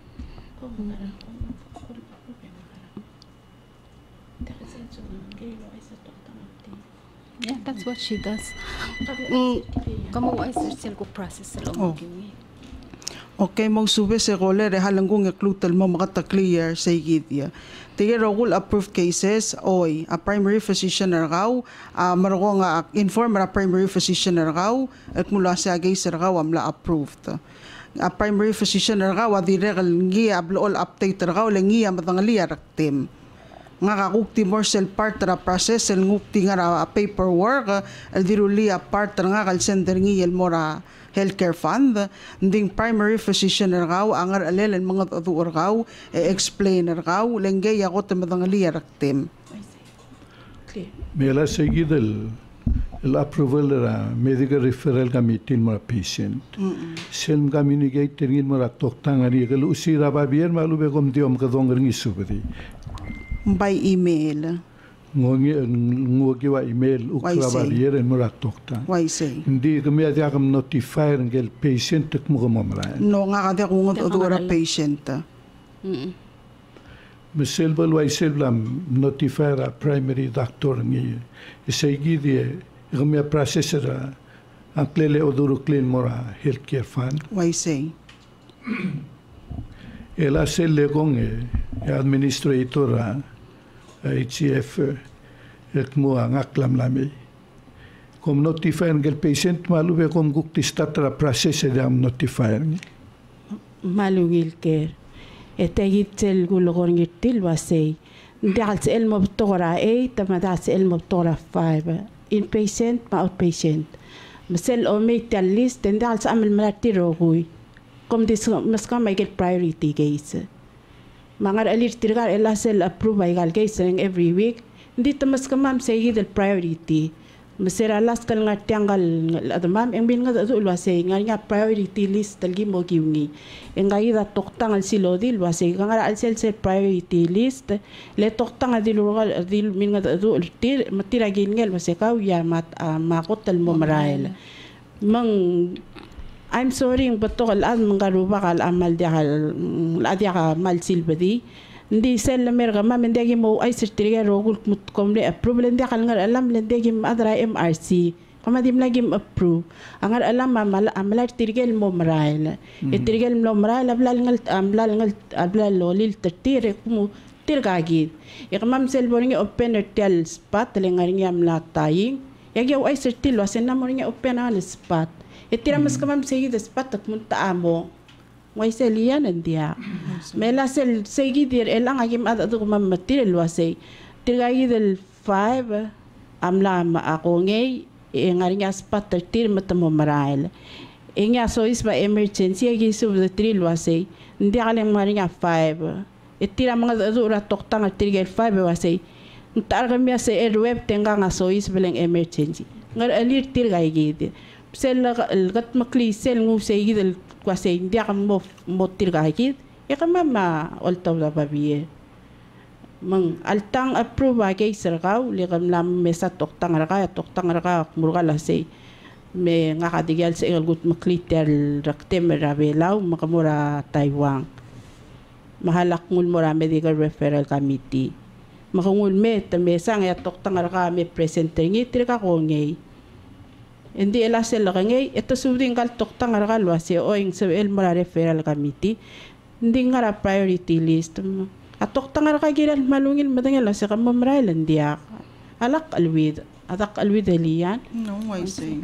Yeah, that's what she does. Mm, kamu ay sir ko process sa Oh. loob gini. Okay, mau sube se gole re halangung eklutal mo makata clear sa igidya. Tige rogul approved cases oy a primary physician argaw a margo nga inform a primary physician argaw at mula sa agay sa argaw amla approved. A primary physician argaw adire gal ngi ablo all update argaw lengi amatangali araktim. Nga kakukti more sel part ra process el ngukti nga ra paperwork el diruli a part nga kal sender ngi el mora healthcare fund nding primary physician argaw angar alel en mga adu argaw e explain argaw lengge ya got madangali araktim. Mela seguida el, el approval de la medical referral committee mora patient. Selm communicate terin mora toktang ari gal usira ba bier malu be kom diom ka dong ngi subri. By email. Ngongi ngogi wa email ukra ba bier en mora toktang. Why say? Hindi kami ati akam notify ngel patient tek mo mamra. No nga kada kung adu ra patient. Mm. Meselbal wa selblam notify a primary doctor ngi. Seguidi kami processor ang klele oduru clean mora healthcare fund. Why say? Ela selle con administratora H C F et mo ang aklam lami. Kom notify ngel patient malube kom gukti statra process edam notify. malungil ker etagit sel gulogor ngirtil wasay ndals el mobtora eight tamadas el mobtora five inpatient ma outpatient masel o metal list ndals amel malati rogui kom dis maska may get priority case mangar alir tirgar ela sel approve ay gal case every week ndito maska mam say the priority masera las kal nga tiangal adamam eng bin nga dul wasay nga nga priority list talgi mo giwngi eng ga ida toktangal silodil wasay nga al sel sel priority list le toktangal dilugal dil min nga dul tir matiragin ngel wasay kaw ya mat makotal mo marail mang I'm sorry ng batokal an mangaruba kal amal diakal adya ka mal silbadi ndi sel merga ma mendegi mo ay certificate rogul mutkom le approve le kal ngar alam le degi adra M R C kama dim lagi approve angar alam ma mal amal tirgel mo marail e tirgel mo marail ablal ngal ablal ngal ablal lolil tirtire kumu tirgagi e kama sel boring open tel spot le ngar ngam la taying yagyaw ay certificate lo sen na mo ring open on spot itira mas kamam segi des patak munta amo way selian andia mela sel segi dir elang agim ada tu kamam matir luasay tirgai del five amla ma ako ngey ngari nga spat tir matamo marail inga so is ba emergency agi sub the three luasay ndi kaleng mari nga five itira mga dura toktang tirgai five wasay ntar kami sa airweb tenga nga so is beleng emergency ngar alir tirgai gid sel gat makli sel ngu segi del kwase india kam mo motir gahit e kama ma oltaw da babiye mang altang approve agay sergaw li kam lam mesa toktang raka toktang raka murga la sei me nga kadigal sa gut makli tel raktem rabelaw makamura Taiwan mahalak ngul mura medical referral committee makungul me tamesa nga toktang raka me presenter ngi tirka ko ngey hindi ela sel ngay ito subding kal toktang aral wasi o ing sa el mara referral committee hindi nga priority list at toktang aral kagiral malungil madangel sa kamamrail dia alak alwid atak alwid elian No, I say.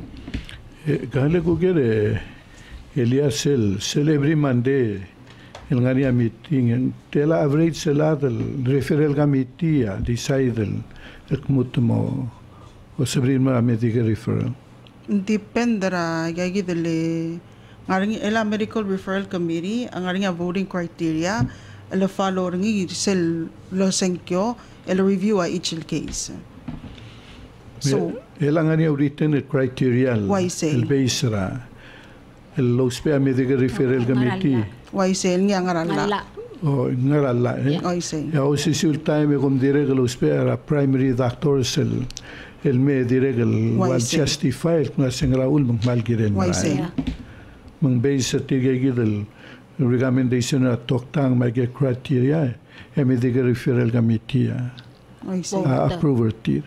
Gale ko gere Elias sel celebri mande el ngania meeting tela average selad el referral committee decide el kmutmo o sabrin ma medical referral. Depende ra gagi dele ngaring ela medical referral committee ang ngaring voting criteria ela follow ringi sel lo senkyo ela review a each case. So, elang ani written el criteria Why say? el base ra el lospea medical referral committee why say nga ngarala? Ngala. o ngarala eh Why say? ya o si sul time kom dire el lospea ra primary doctors el el me dire el Why wal say? justify el na singra ul mang malgiren Why say? mang base tige gidel recommendation at toktang may criteria e medical referral committee Why say? a approver tir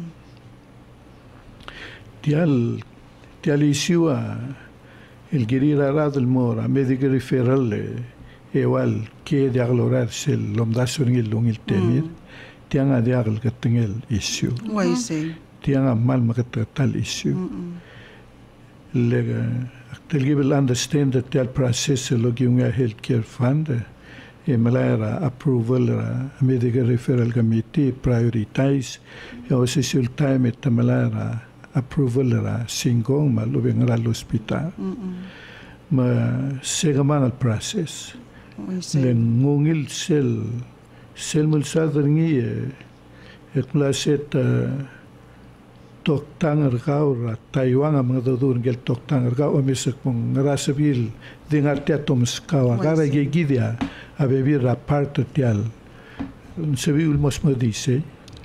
tial tial issue el girira rad el mora medical referral ewal ke de aglorar sel lomdasun il lung il temir tianga de agl katingel issue Why say? tianga mal makatal issue le tel give understand that the process looking at healthcare fund e malara approval medical referral committee prioritize e o se sul time et malara approval ra singong ma lubeng ra hospital ma segaman al process Why say? le ngungil sel sel mul sadringi e klaset toktangar kaura Taiwan ang mga dudun gel toktangar ka o misik mong ngarasabil dingar tiatoms kawa kara gigidia a bebir a parto tial sabi ulmos mo dice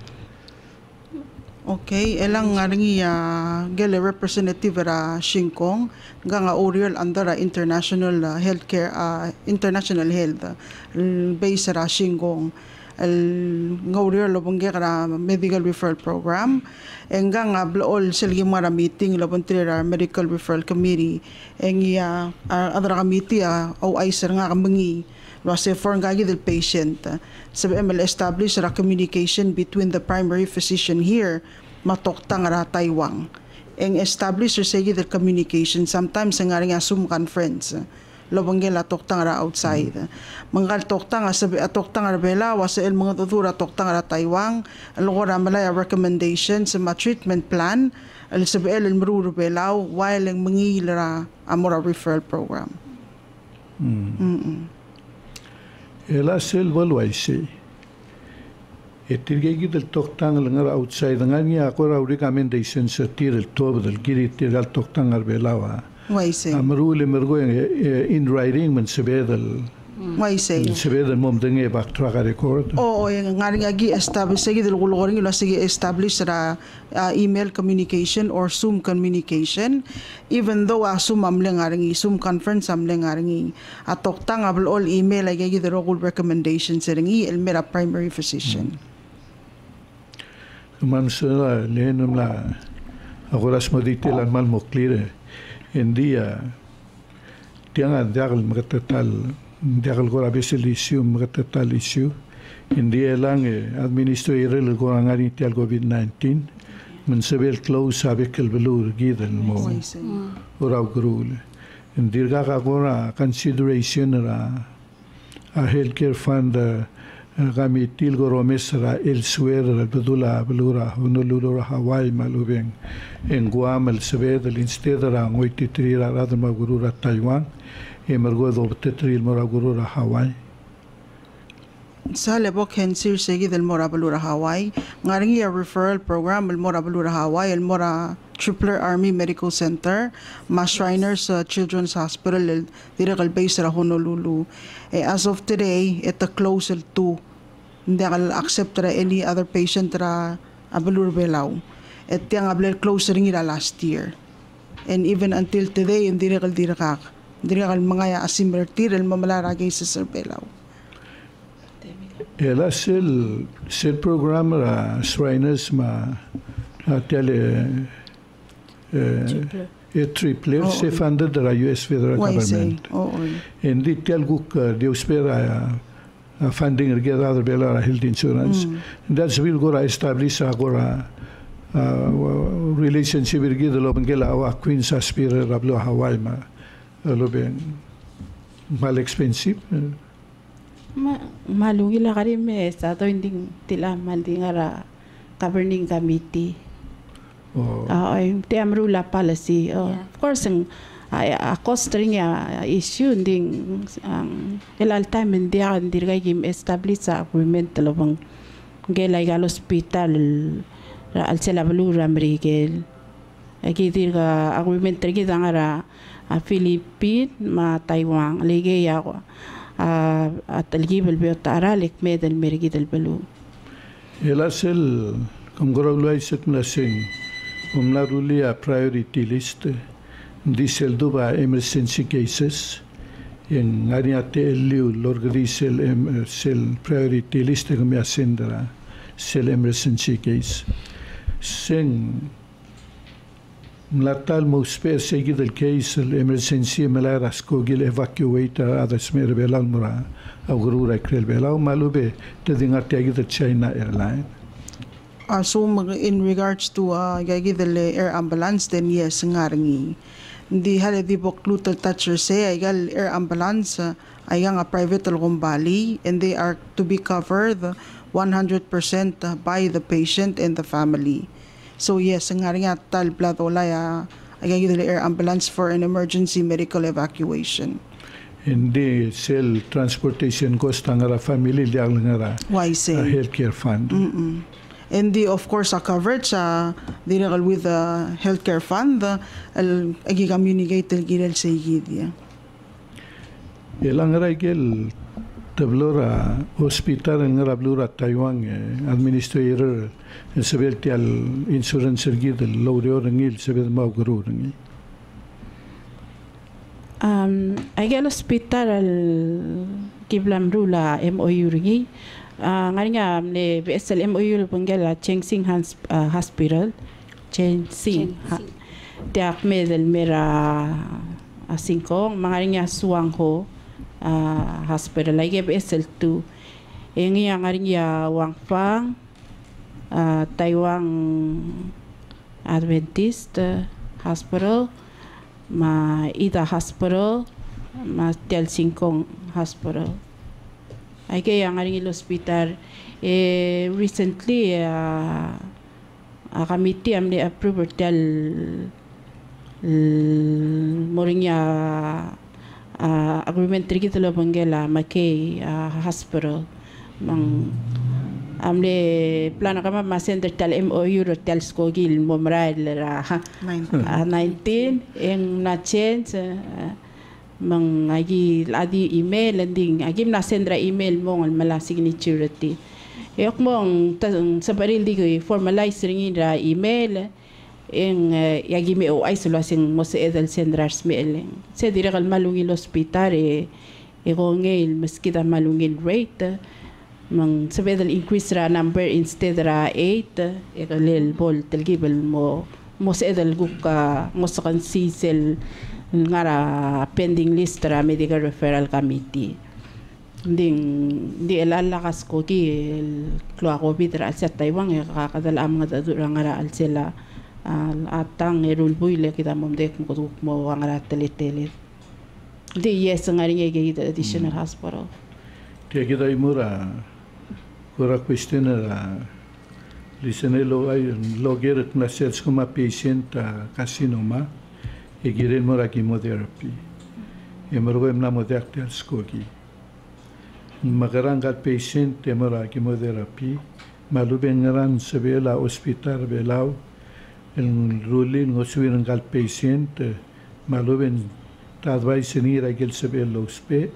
Okay, elang ngaringi uh, gele representative ra Shingkong nga nga Oriol under uh, international uh, healthcare uh, international health uh, base ra Shingkong el ngawrir lobong ra medical referral program enga nga blol selgi mara meeting lobong tra medical referral committee engi uh, adra committee uh, o ay sir nga kamangi wase for nga del patient uh, sabi M L establish ra communication between the primary physician here matoktang ra Taiwan eng establish sa del communication sometimes nga nga Zoom conference uh, lobang gela toktang ra outside manggal toktang sabi atoktang ra bela was el mga tutura toktang ra Taiwan alora malaya recommendations sa treatment plan el sabi el mruru bela while ang mangila amora referral program mm. mm ela sel valwaisi etirgegi del toktang langar outside ngania akora recommendation sa tir el tob del giri tir al toktang ar bela why say amrule mergo in writing man sebedal why say sebedal mom denge back track record o yung nga nga gi establish sige del gulgoring ilo sige establish ra uh, email communication or Zoom communication even though uh, Zoom amle nga ringi Zoom conference amle nga ringi atok tang abl all email ay gi the local recommendations ringi el mera primary physician man sala lenum la agoras moditelan mal mo clear en dia tianga dagal magatatal dagal gora besel issue magatatal issue en dia lang administrator el gora ngari tial covid nineteen men sebel close avec el belur gidan mo why say ora grul en dirga ka gora consideration ra a healthcare fund kami tilgo romesra elsewhere al bedula belura honolulu Hawaii malubeng en Guam el sebed el instedra ngoiti trira radma magurura Taiwan e mergo do tetril magurura Hawaii sa lebo cancer sige del mora balura Hawaii ngaringi a referral program el mora balura Hawaii el mora Tripler Army Medical Center mas Shriners uh, Children's Hospital el direkal base ra Honolulu eh, as of today it a close el two hindi akal accept ra any other patient ra abalur belaw et yang abler close ring ila last year and even until today hindi direkal dirakak direkal mga asimertir el mamalaragay sa Sir Belaw ela sel sel program ra Shriners ma tele e triple oh, se funded the U S federal why government say oh, oh. en di tel guk de uspera uh, funding ergeda other bela health insurance mm. that's will go establish agora uh, relationship ergeda lo bengela awa Queens aspire rablo Hawaii ma lo ben mal expensive ma malungi la kari me sa to inding tila mandingara governing committee oh uh, te amru la policy uh, Yeah. of course ang a costing ya issue ding ang elal time in dia dirga gim establish agreement lo bang gelay gal hospital ra al sela balu ramrigel agi dir ga agreement tergi dangara a Philippine ma Taiwan lege ya a atalgibel beot aralik medel mergi del balu ela sel komgorolai set nasing umlaruli a priority list diesel duba emergency cases yang ariate eliu lorgrisel em sel priority list kami asendra sel emergency case sen mlatal mo spare segi del case el emergency melara skogil evacuator adas mer belal mura augurura krel belal malube te dingarte agi de China airline. Uh, so in regards to uh, gagi the air ambulance then yes ngarangi di hale di boklutal toucher say ay gal air ambulance uh, ay nga private Bali and they are to be covered one hundred percent by the patient and the family. So yes ngarangi tal platola ya ay gagi the air ambulance for an emergency medical evacuation. Hindi sel transportation cost ngara family liang ngara Why say uh, healthcare fund. Mm-mm. And the of course a coverage uh, dirigal with the healthcare fund uh, al agi communicate el girel sa igidya. Elang ragel tablora hospital ngara blura Taiwan eh, administrator sabel ti al insurance ergid lawrio rangil sabel mau guru rangi. um ay gal hospital al kiblam rula M O U ringi Uh, ngarinya ne B S L M O U penggala Cheng Sing Hans, uh, Hospital Cheng Sing tiak medel mera asingkong mangarinya Suang Ho uh, Hospital lagi B S L two ini yang ngarinya Wang Fang uh, Taiwan Adventist uh, Hospital ma Ida Hospital ma Tial Singkong Hospital. Ay kaya ang aring hospital eh, recently uh, a committee amne approve tel moringya uh, agreement trigi telo bangela make uh, hospital mang amne plano kama masender tel M O U tel skogil momrail ra nineteen en na change uh, mang agi adi email landing agim na sendra email mong mala signature ti yok mong sa baril di ko formalize ringi ra email en yagi me o isolation mo se edel sendra smail se dire kal malungi hospital e e gongel meskita malungi rate mang sa bedel increase ra number instead ra eight e kalel bol telgibel mo mo se edel gukka mo sa kan sisel ngara pending list ra medical referral committee ding di elalakas ko ki klo ako bitra sa Taiwan e kakadala ang mga dadura ngara al sila atang erulbuy le kita momdek mo mo ngara teletele di yes ngari ngegi additional hospital Te kita imura kura question ra lisenelo ay logeret na sets kuma patient carcinoma e giren mora chemotherapy e moro em na modaktel skogi magarangal patient e mora chemotherapy maluben ngaran sebela hospital belau el ruling ngosuin ngal patient maluben advice ni ra gel sebelo spe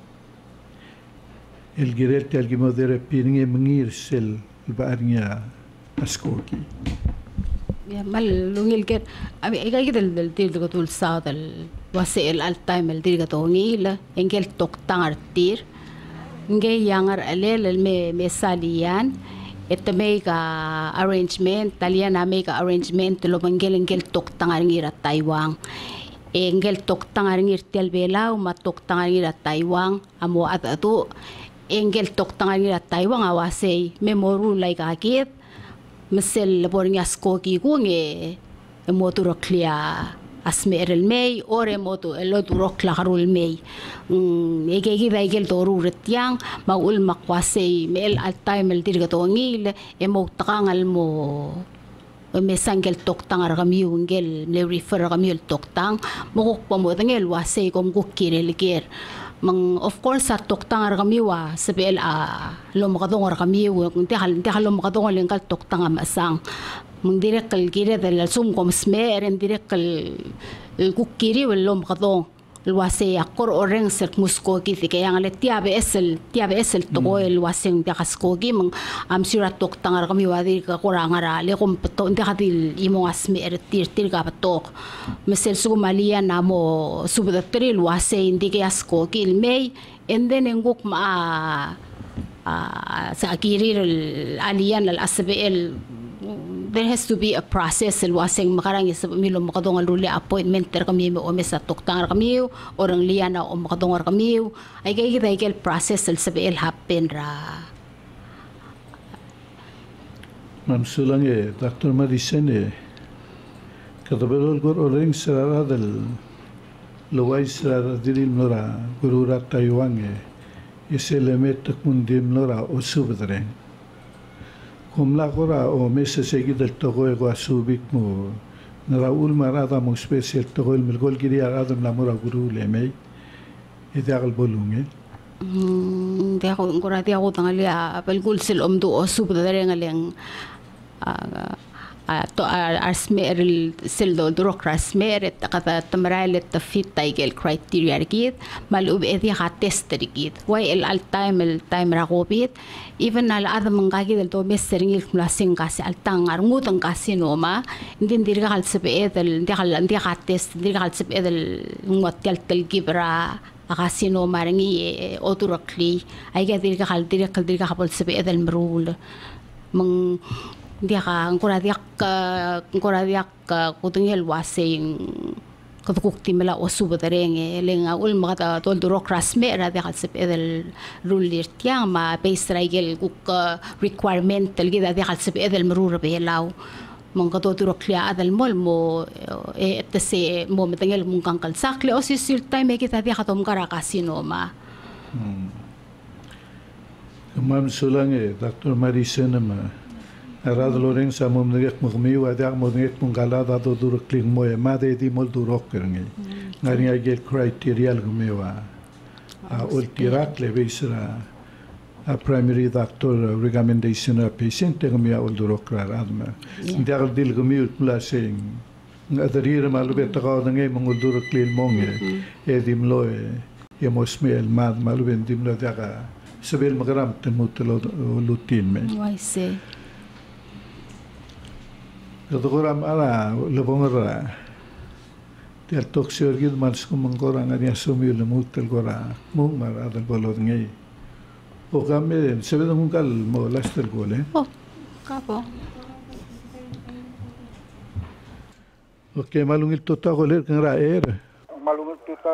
el girel tel chemotherapy ni mngir sel baarnya askogi يا مال لونيل كده أبي إيجا كده الدير ده كتول ساعة الوسائل التايم الدير كتونيلا إنجيل توقتار تير إنجيل يانغر أليل المي مساليان إتميكا arrangement تاليان أميكا arrangement لو بنجيل إنجيل توقتار غير تايوان إنجيل توقتار غير تلبيلا وما توقتار غير تايوان أمو أتأتو إنجيل توقتار غير تايوان أواسي ميمورو لايك أكيد مثل بورنيا سكوكي كونغي موتو روكليا أسمير المي أوري موتو اللو روكلا خرو المي يجي يجي بيجي دورو رتيان ما أقول مقواسي ميل التايم الدير كتونيل إمو تقان المو مسانجل توقتان رغميو نجل لريفر رغميو التوقتان مغوك بمودنجل واسي كم غوكير الجير mang of course sa toktang argamiwa sabel a lo makadong argamiwa kung ti hal ti hal lo makadong lingkal toktang amasang Mengdirek el kiri del sum kom smer en direk el el kukiri welom kadong luase akor orang ser musko ki ke yang le tiabe esel tiabe esel to el waseng dia kasko gi meng am sira tok tangar kami wadi ka kurang ara le kom peto nda hadil imo asmer tir tir ka petok mesel su malia namo subdatri luase indi ke asko ki mei enden enguk ma sa kiri alian al asbel. There has to be a process el waseng makarang isa milo makadongal ruli appointment ter kami o mesa toktangar kami orang liana o makadongar kami ay kay kita ikel process el sabi el happen ra. Ma'am sulang eh Doctor Maricen eh katabelol gor orang serara del luway serara diril nora gurura Taiwan eh ese lemet takmundim nora o subadreng. Kumla kora o mesa segi del togo ego asubik mo naraul marada mo special togo el melgol giri arada la mora guru le mei e dagal bolunge dia ko ngora dia ko tangalia pelgul sil omdu o sub dare ngaleng to arsmer sil do drokra smer et kata tamrail et fit taigel criteria git malub e dia test git why el al time el time ragobit even al adam ngagi del to mesering klasing kasi al tangar ngutang kasi no ma indin dirga al sebe del dirga dirga test dirga al sebe del ngotel tel gibra kasi no marangi oturokli ay ga dirga al dirga dirga habol sebe del mrul mang dia ka ngora dia ka ngora dia ka kutungel wasing katukukti mela osu badarenge lenga ul magata tol duro krasme ra dia kalsep edel rulir tiang ma beisraigel kuk requirement telgi dia kalsep edel merur belau mangkato duro klia adal mol mo e tse mo metengel mungkang kalsakle osisil time kita dia katom kara kasino ma Ma'am sulang eh Doctor Maricen ma Arad Loren sa mom nagek magmi wa da mo nagek mong galada do dur kling mo e ma de di mol durok kerngi ngari ay get criteria gumi wa a ultirak le beisra a primary doctor recommendation a patient gumi a ul durok ra adma ndar dil gumi la sing ngadarir ma lu bet ka ngai mong ul durok kling mong e dim lo e e mo smel mad ma lu ben dim lo da ka sabel magram temut lo lutin me I see. Katukuram ala lebongera tial toksio gid mans kumangkora ngani asumi lemutel kora mung mara dal bolot ngai o kame sebe mungkal mo lastel gole Oh, kapo. Okay, malungil tota goler kang raer malungil tota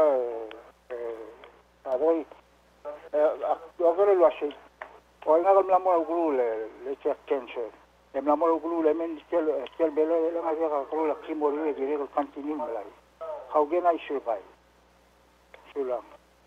adoy agora lo achei o nga gam la mo gulu le le check cancer em la mo gulu le men kel kel belo le nga ga gulu la kimo le gere ko continue malai how can I survive sula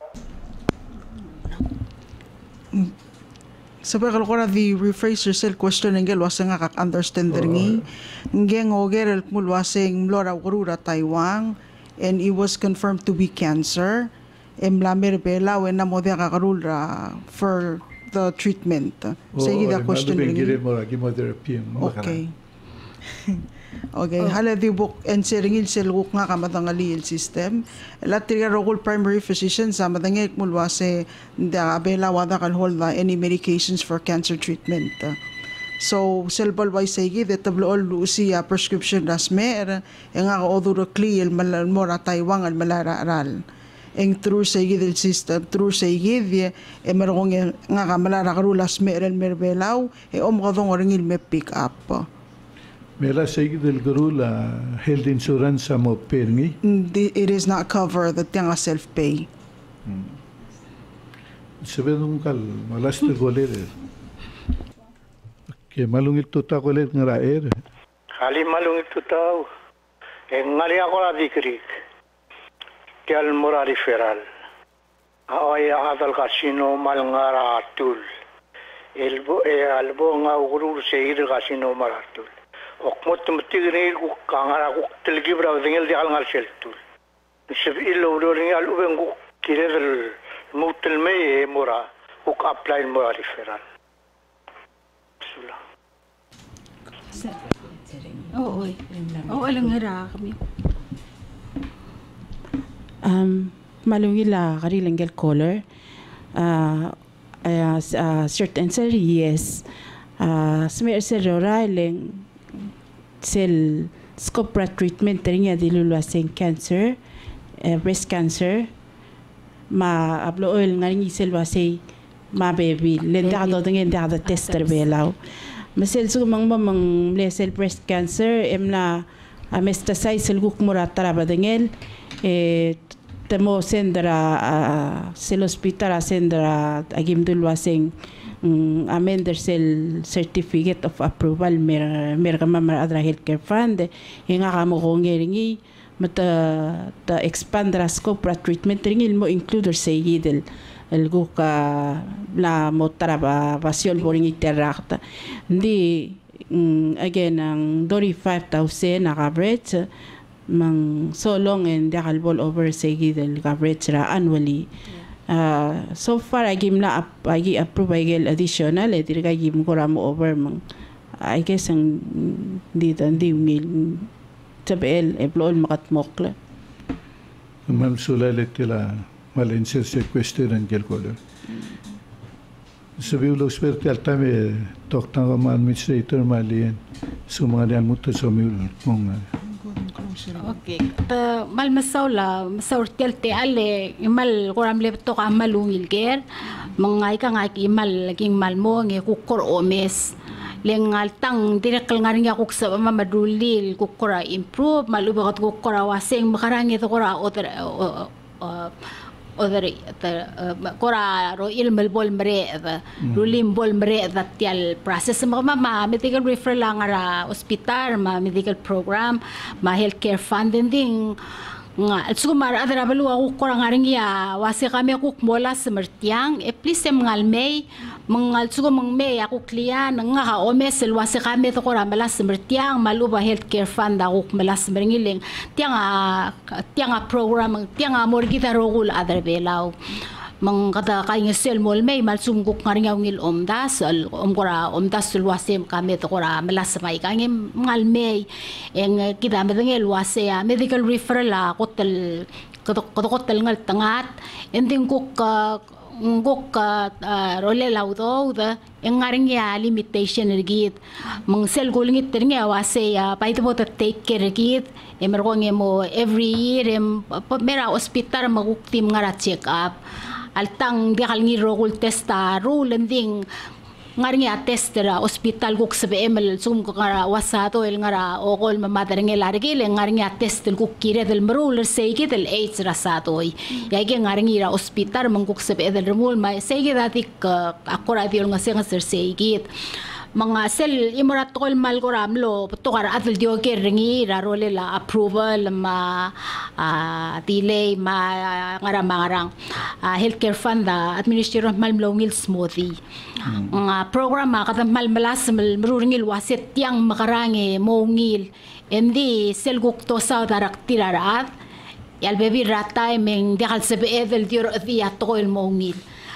Sabi kalkora the rephrase yourself question ngel waseng nga understand ngi ngeng oger mul waseng mlora gurura Taiwan and it was confirmed to be cancer em la merbela when na modia kakarula for the treatment. Sige the question ngi okay okay hala di book and seringil selguk nga kamatangali il system la tiga rogul primary physician sa madangek mulwase da bela wada kan hold any medications for cancer treatment so selbal wai segi de tablo all si a prescription rasmer nga oduro kli el mora Taiwan al malara aral en through segi del system through segi de emergong nga kamalara karulas mer el merbelau e om gadong ringil me pick up Mela segi del garula health insurance mo permi it is not cover the tianga self pay sebe nungkal malastel goler ke malungil tota goler ngara er Kali malungil tota en ngali akola dikrik kel mora referral ay adal casino malngara tul elbo e albo nga urur seir casino maratul okmot mtigre ku kangara ku telgibra dingel di alngal seltul sib illo roling al ubengu kirel mutel me mora ku apply mora referral sula Oo, oo, alang hara kami. Um, malungila karilanggel caller. Uh, uh, uh, short answer, yes. Uh, smer serora leng sel scopra treatment ringa diluluaseng cancer, uh, breast cancer. Ma ablo oil ngaring isel wasay ma baby lenda do dengan da tester belaw. Masel su mang mang lesel breast cancer emna amestasize el guk muratara badengel eh temo sendra uh, sel hospital sendra agim dulwaseng um, amender sel certificate of approval mer mer gamma adra healthcare fund inga kamo ngeringi mata ta expandra scope para treatment ringil mo include sayid el el guka la motraba vasiol boring iterrakta ndi um, again ang thirty-five thousand na average mang so long and dakalbol over sayid el average ra annually. Uh, so far agim na ap, agi approve agil additional et irga gim ko ramo over mang I guess ang dito ndi ngil tabel eblol makatmokla Mam sulalet tila malenser sequester angel koler. Sabi ulo sperte altame toktang ma administrator malien sumalian mutta somul mong Okay. Ta mal masawla masawr telte ale imal koram lepto ka malungil ger mangay ka nga imal laging malmo ngi kukor omes lengal tang direkal ngaring ako sa mamadulil kukora improve malubagat kukora waseng makarang ito kora other other kora ro ilmal bol mre rulim bol mre that tial process ma ma medical refer lang ara hospital ma medical program ma healthcare funding ding nga sumar adra balu ako kora ngaring ya wase kami ako mola sa mertiang e please em ngal may mangal sugo mang may ako kliyan nga ka omesel wase kami to kora malas mertiang maluba healthcare fund ako malas merengiling tiang tiang program tiang morgita rogul adra belaw mang kata kaing sel mol may malsumguk ngaring ngil omdas om kora omdas luwase kami to kora malas may kangem ngal may eng kita medengel wase medical referral kotel kotel ngal tangat ending kuk ngok role laudo da engaring ya limitation ergit mang sel golingit teringa wase ya paito bota take care ergit emergo ngemo every year em mera hospital maguktim ngara check up altang dikal ngi rogul testa rule ending ngaring ya testera hospital guk sabe emel sum ko ngara wasato el ngara ogol mamadar ngel argil ngaring ya testel guk kire del merul seigi del aids rasato ya ge ngaring ira hospital manguk sabe del remul ma seigi datik akora diol ngase ngaser seigi mga sel imurat tol mal goram lo tokar adil dio ke ringi ra role la approval ma uh, delay ma ngara mangarang uh, healthcare fund da administrator mal mlongil smoothie mm. uh, program ma kada mal malas mal mruringil waset tiang makarange mongil endi sel gukto sa darak tirarat yal bebi ratay meng dekal sebe edel dio dia tol mongil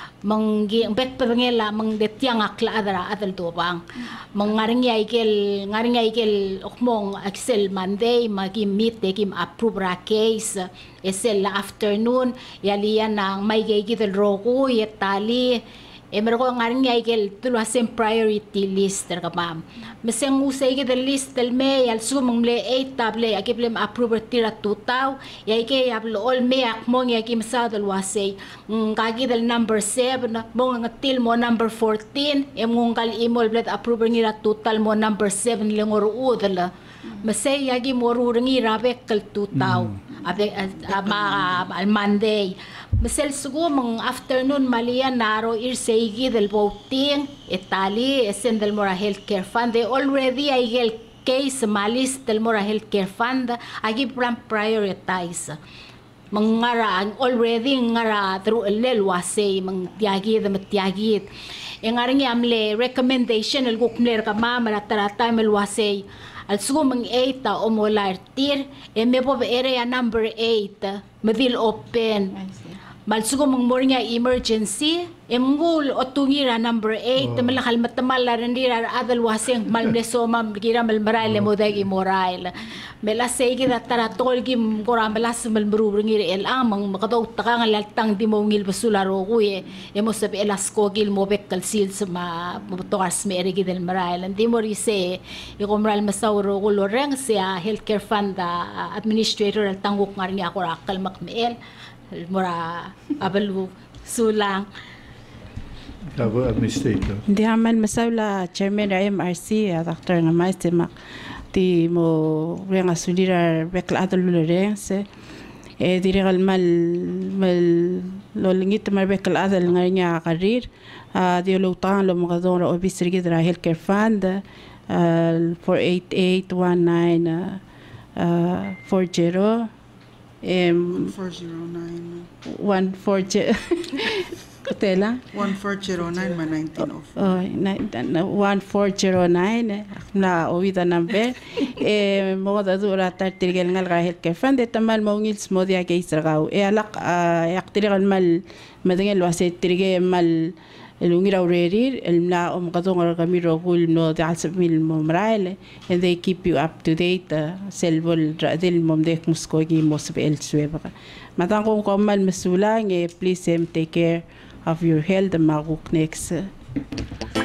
manggi bek pengela mang detiang akla adara adal tobang mangaring yaikel ngaring yaikel okmong excel monday magi meet kim approve ra case esel afternoon yalian nang may gigit roku yetali emergo ngaring yaikel tulasem priority list terkapam meseng usay gid list del me yal sumong le eight table akiplem approve tira tutaw yaike yablo all me akmong yakim sa dal wasay kagi del number seven mong ngatil mo number fourteen emong kal imol blood approve ngira total mo number seven lengor udala mesay yagi moru ngira bek kal tutaw abe ama al monday mesel sugo mong afternoon malian naro irsegi del voting etali esen del mora healthcare fund they already I gel case malis del mora healthcare fund agi plan prioritize mangara already ngara through lel wase mang tiagi de tiagi engaring amle recommendation el gukmler ka mama tarata mel wase al sugo mang eight o molar tir e me po area number eight medil open malsugo mong morning emergency emngul otungira number eight oh. malakal matamala randira adal waseng malneso mam gira malmaral mo dagi moral mela segi tara tol gi gora melas malbrubringir el amang makadaw takang laltang di mo ngil basularo kuye emo sabi elasko gil mo bekkal sil sama motoras me erigi del maral ndi mo rise ikomral masawro ko loreng sia healthcare fund administrator al tanguk ngar niya ko akal makmel mura abalu sulang Kabo administrator. Hindi haman masawla chairman R M R C Doctor Ngamay Simak ti mo renga sulira bekla adal lureng se e dirigal mal mal lolingit mar bekla adal nganya karir di lo tan lo mga don o bisrigi dra healthcare fund four eight eight one nine four zero um four zero nine one four zero Kutela? one four zero nine ma nineteen of. Oh, one four zero nine na oída number. Eh, mo da dura tartirgel ngal ga healthcare fund tamal mo ngil smodia ke isragaw. E alak yaktirgal mal madengel wase tirge mal elungira urerir elmla om kadong gamiro gul no dasab mil momraile and they keep you up to date selbol del mom dek muskogi mosbe el sueba. Matang kung komal masulang eh please um, take care of your health maguk next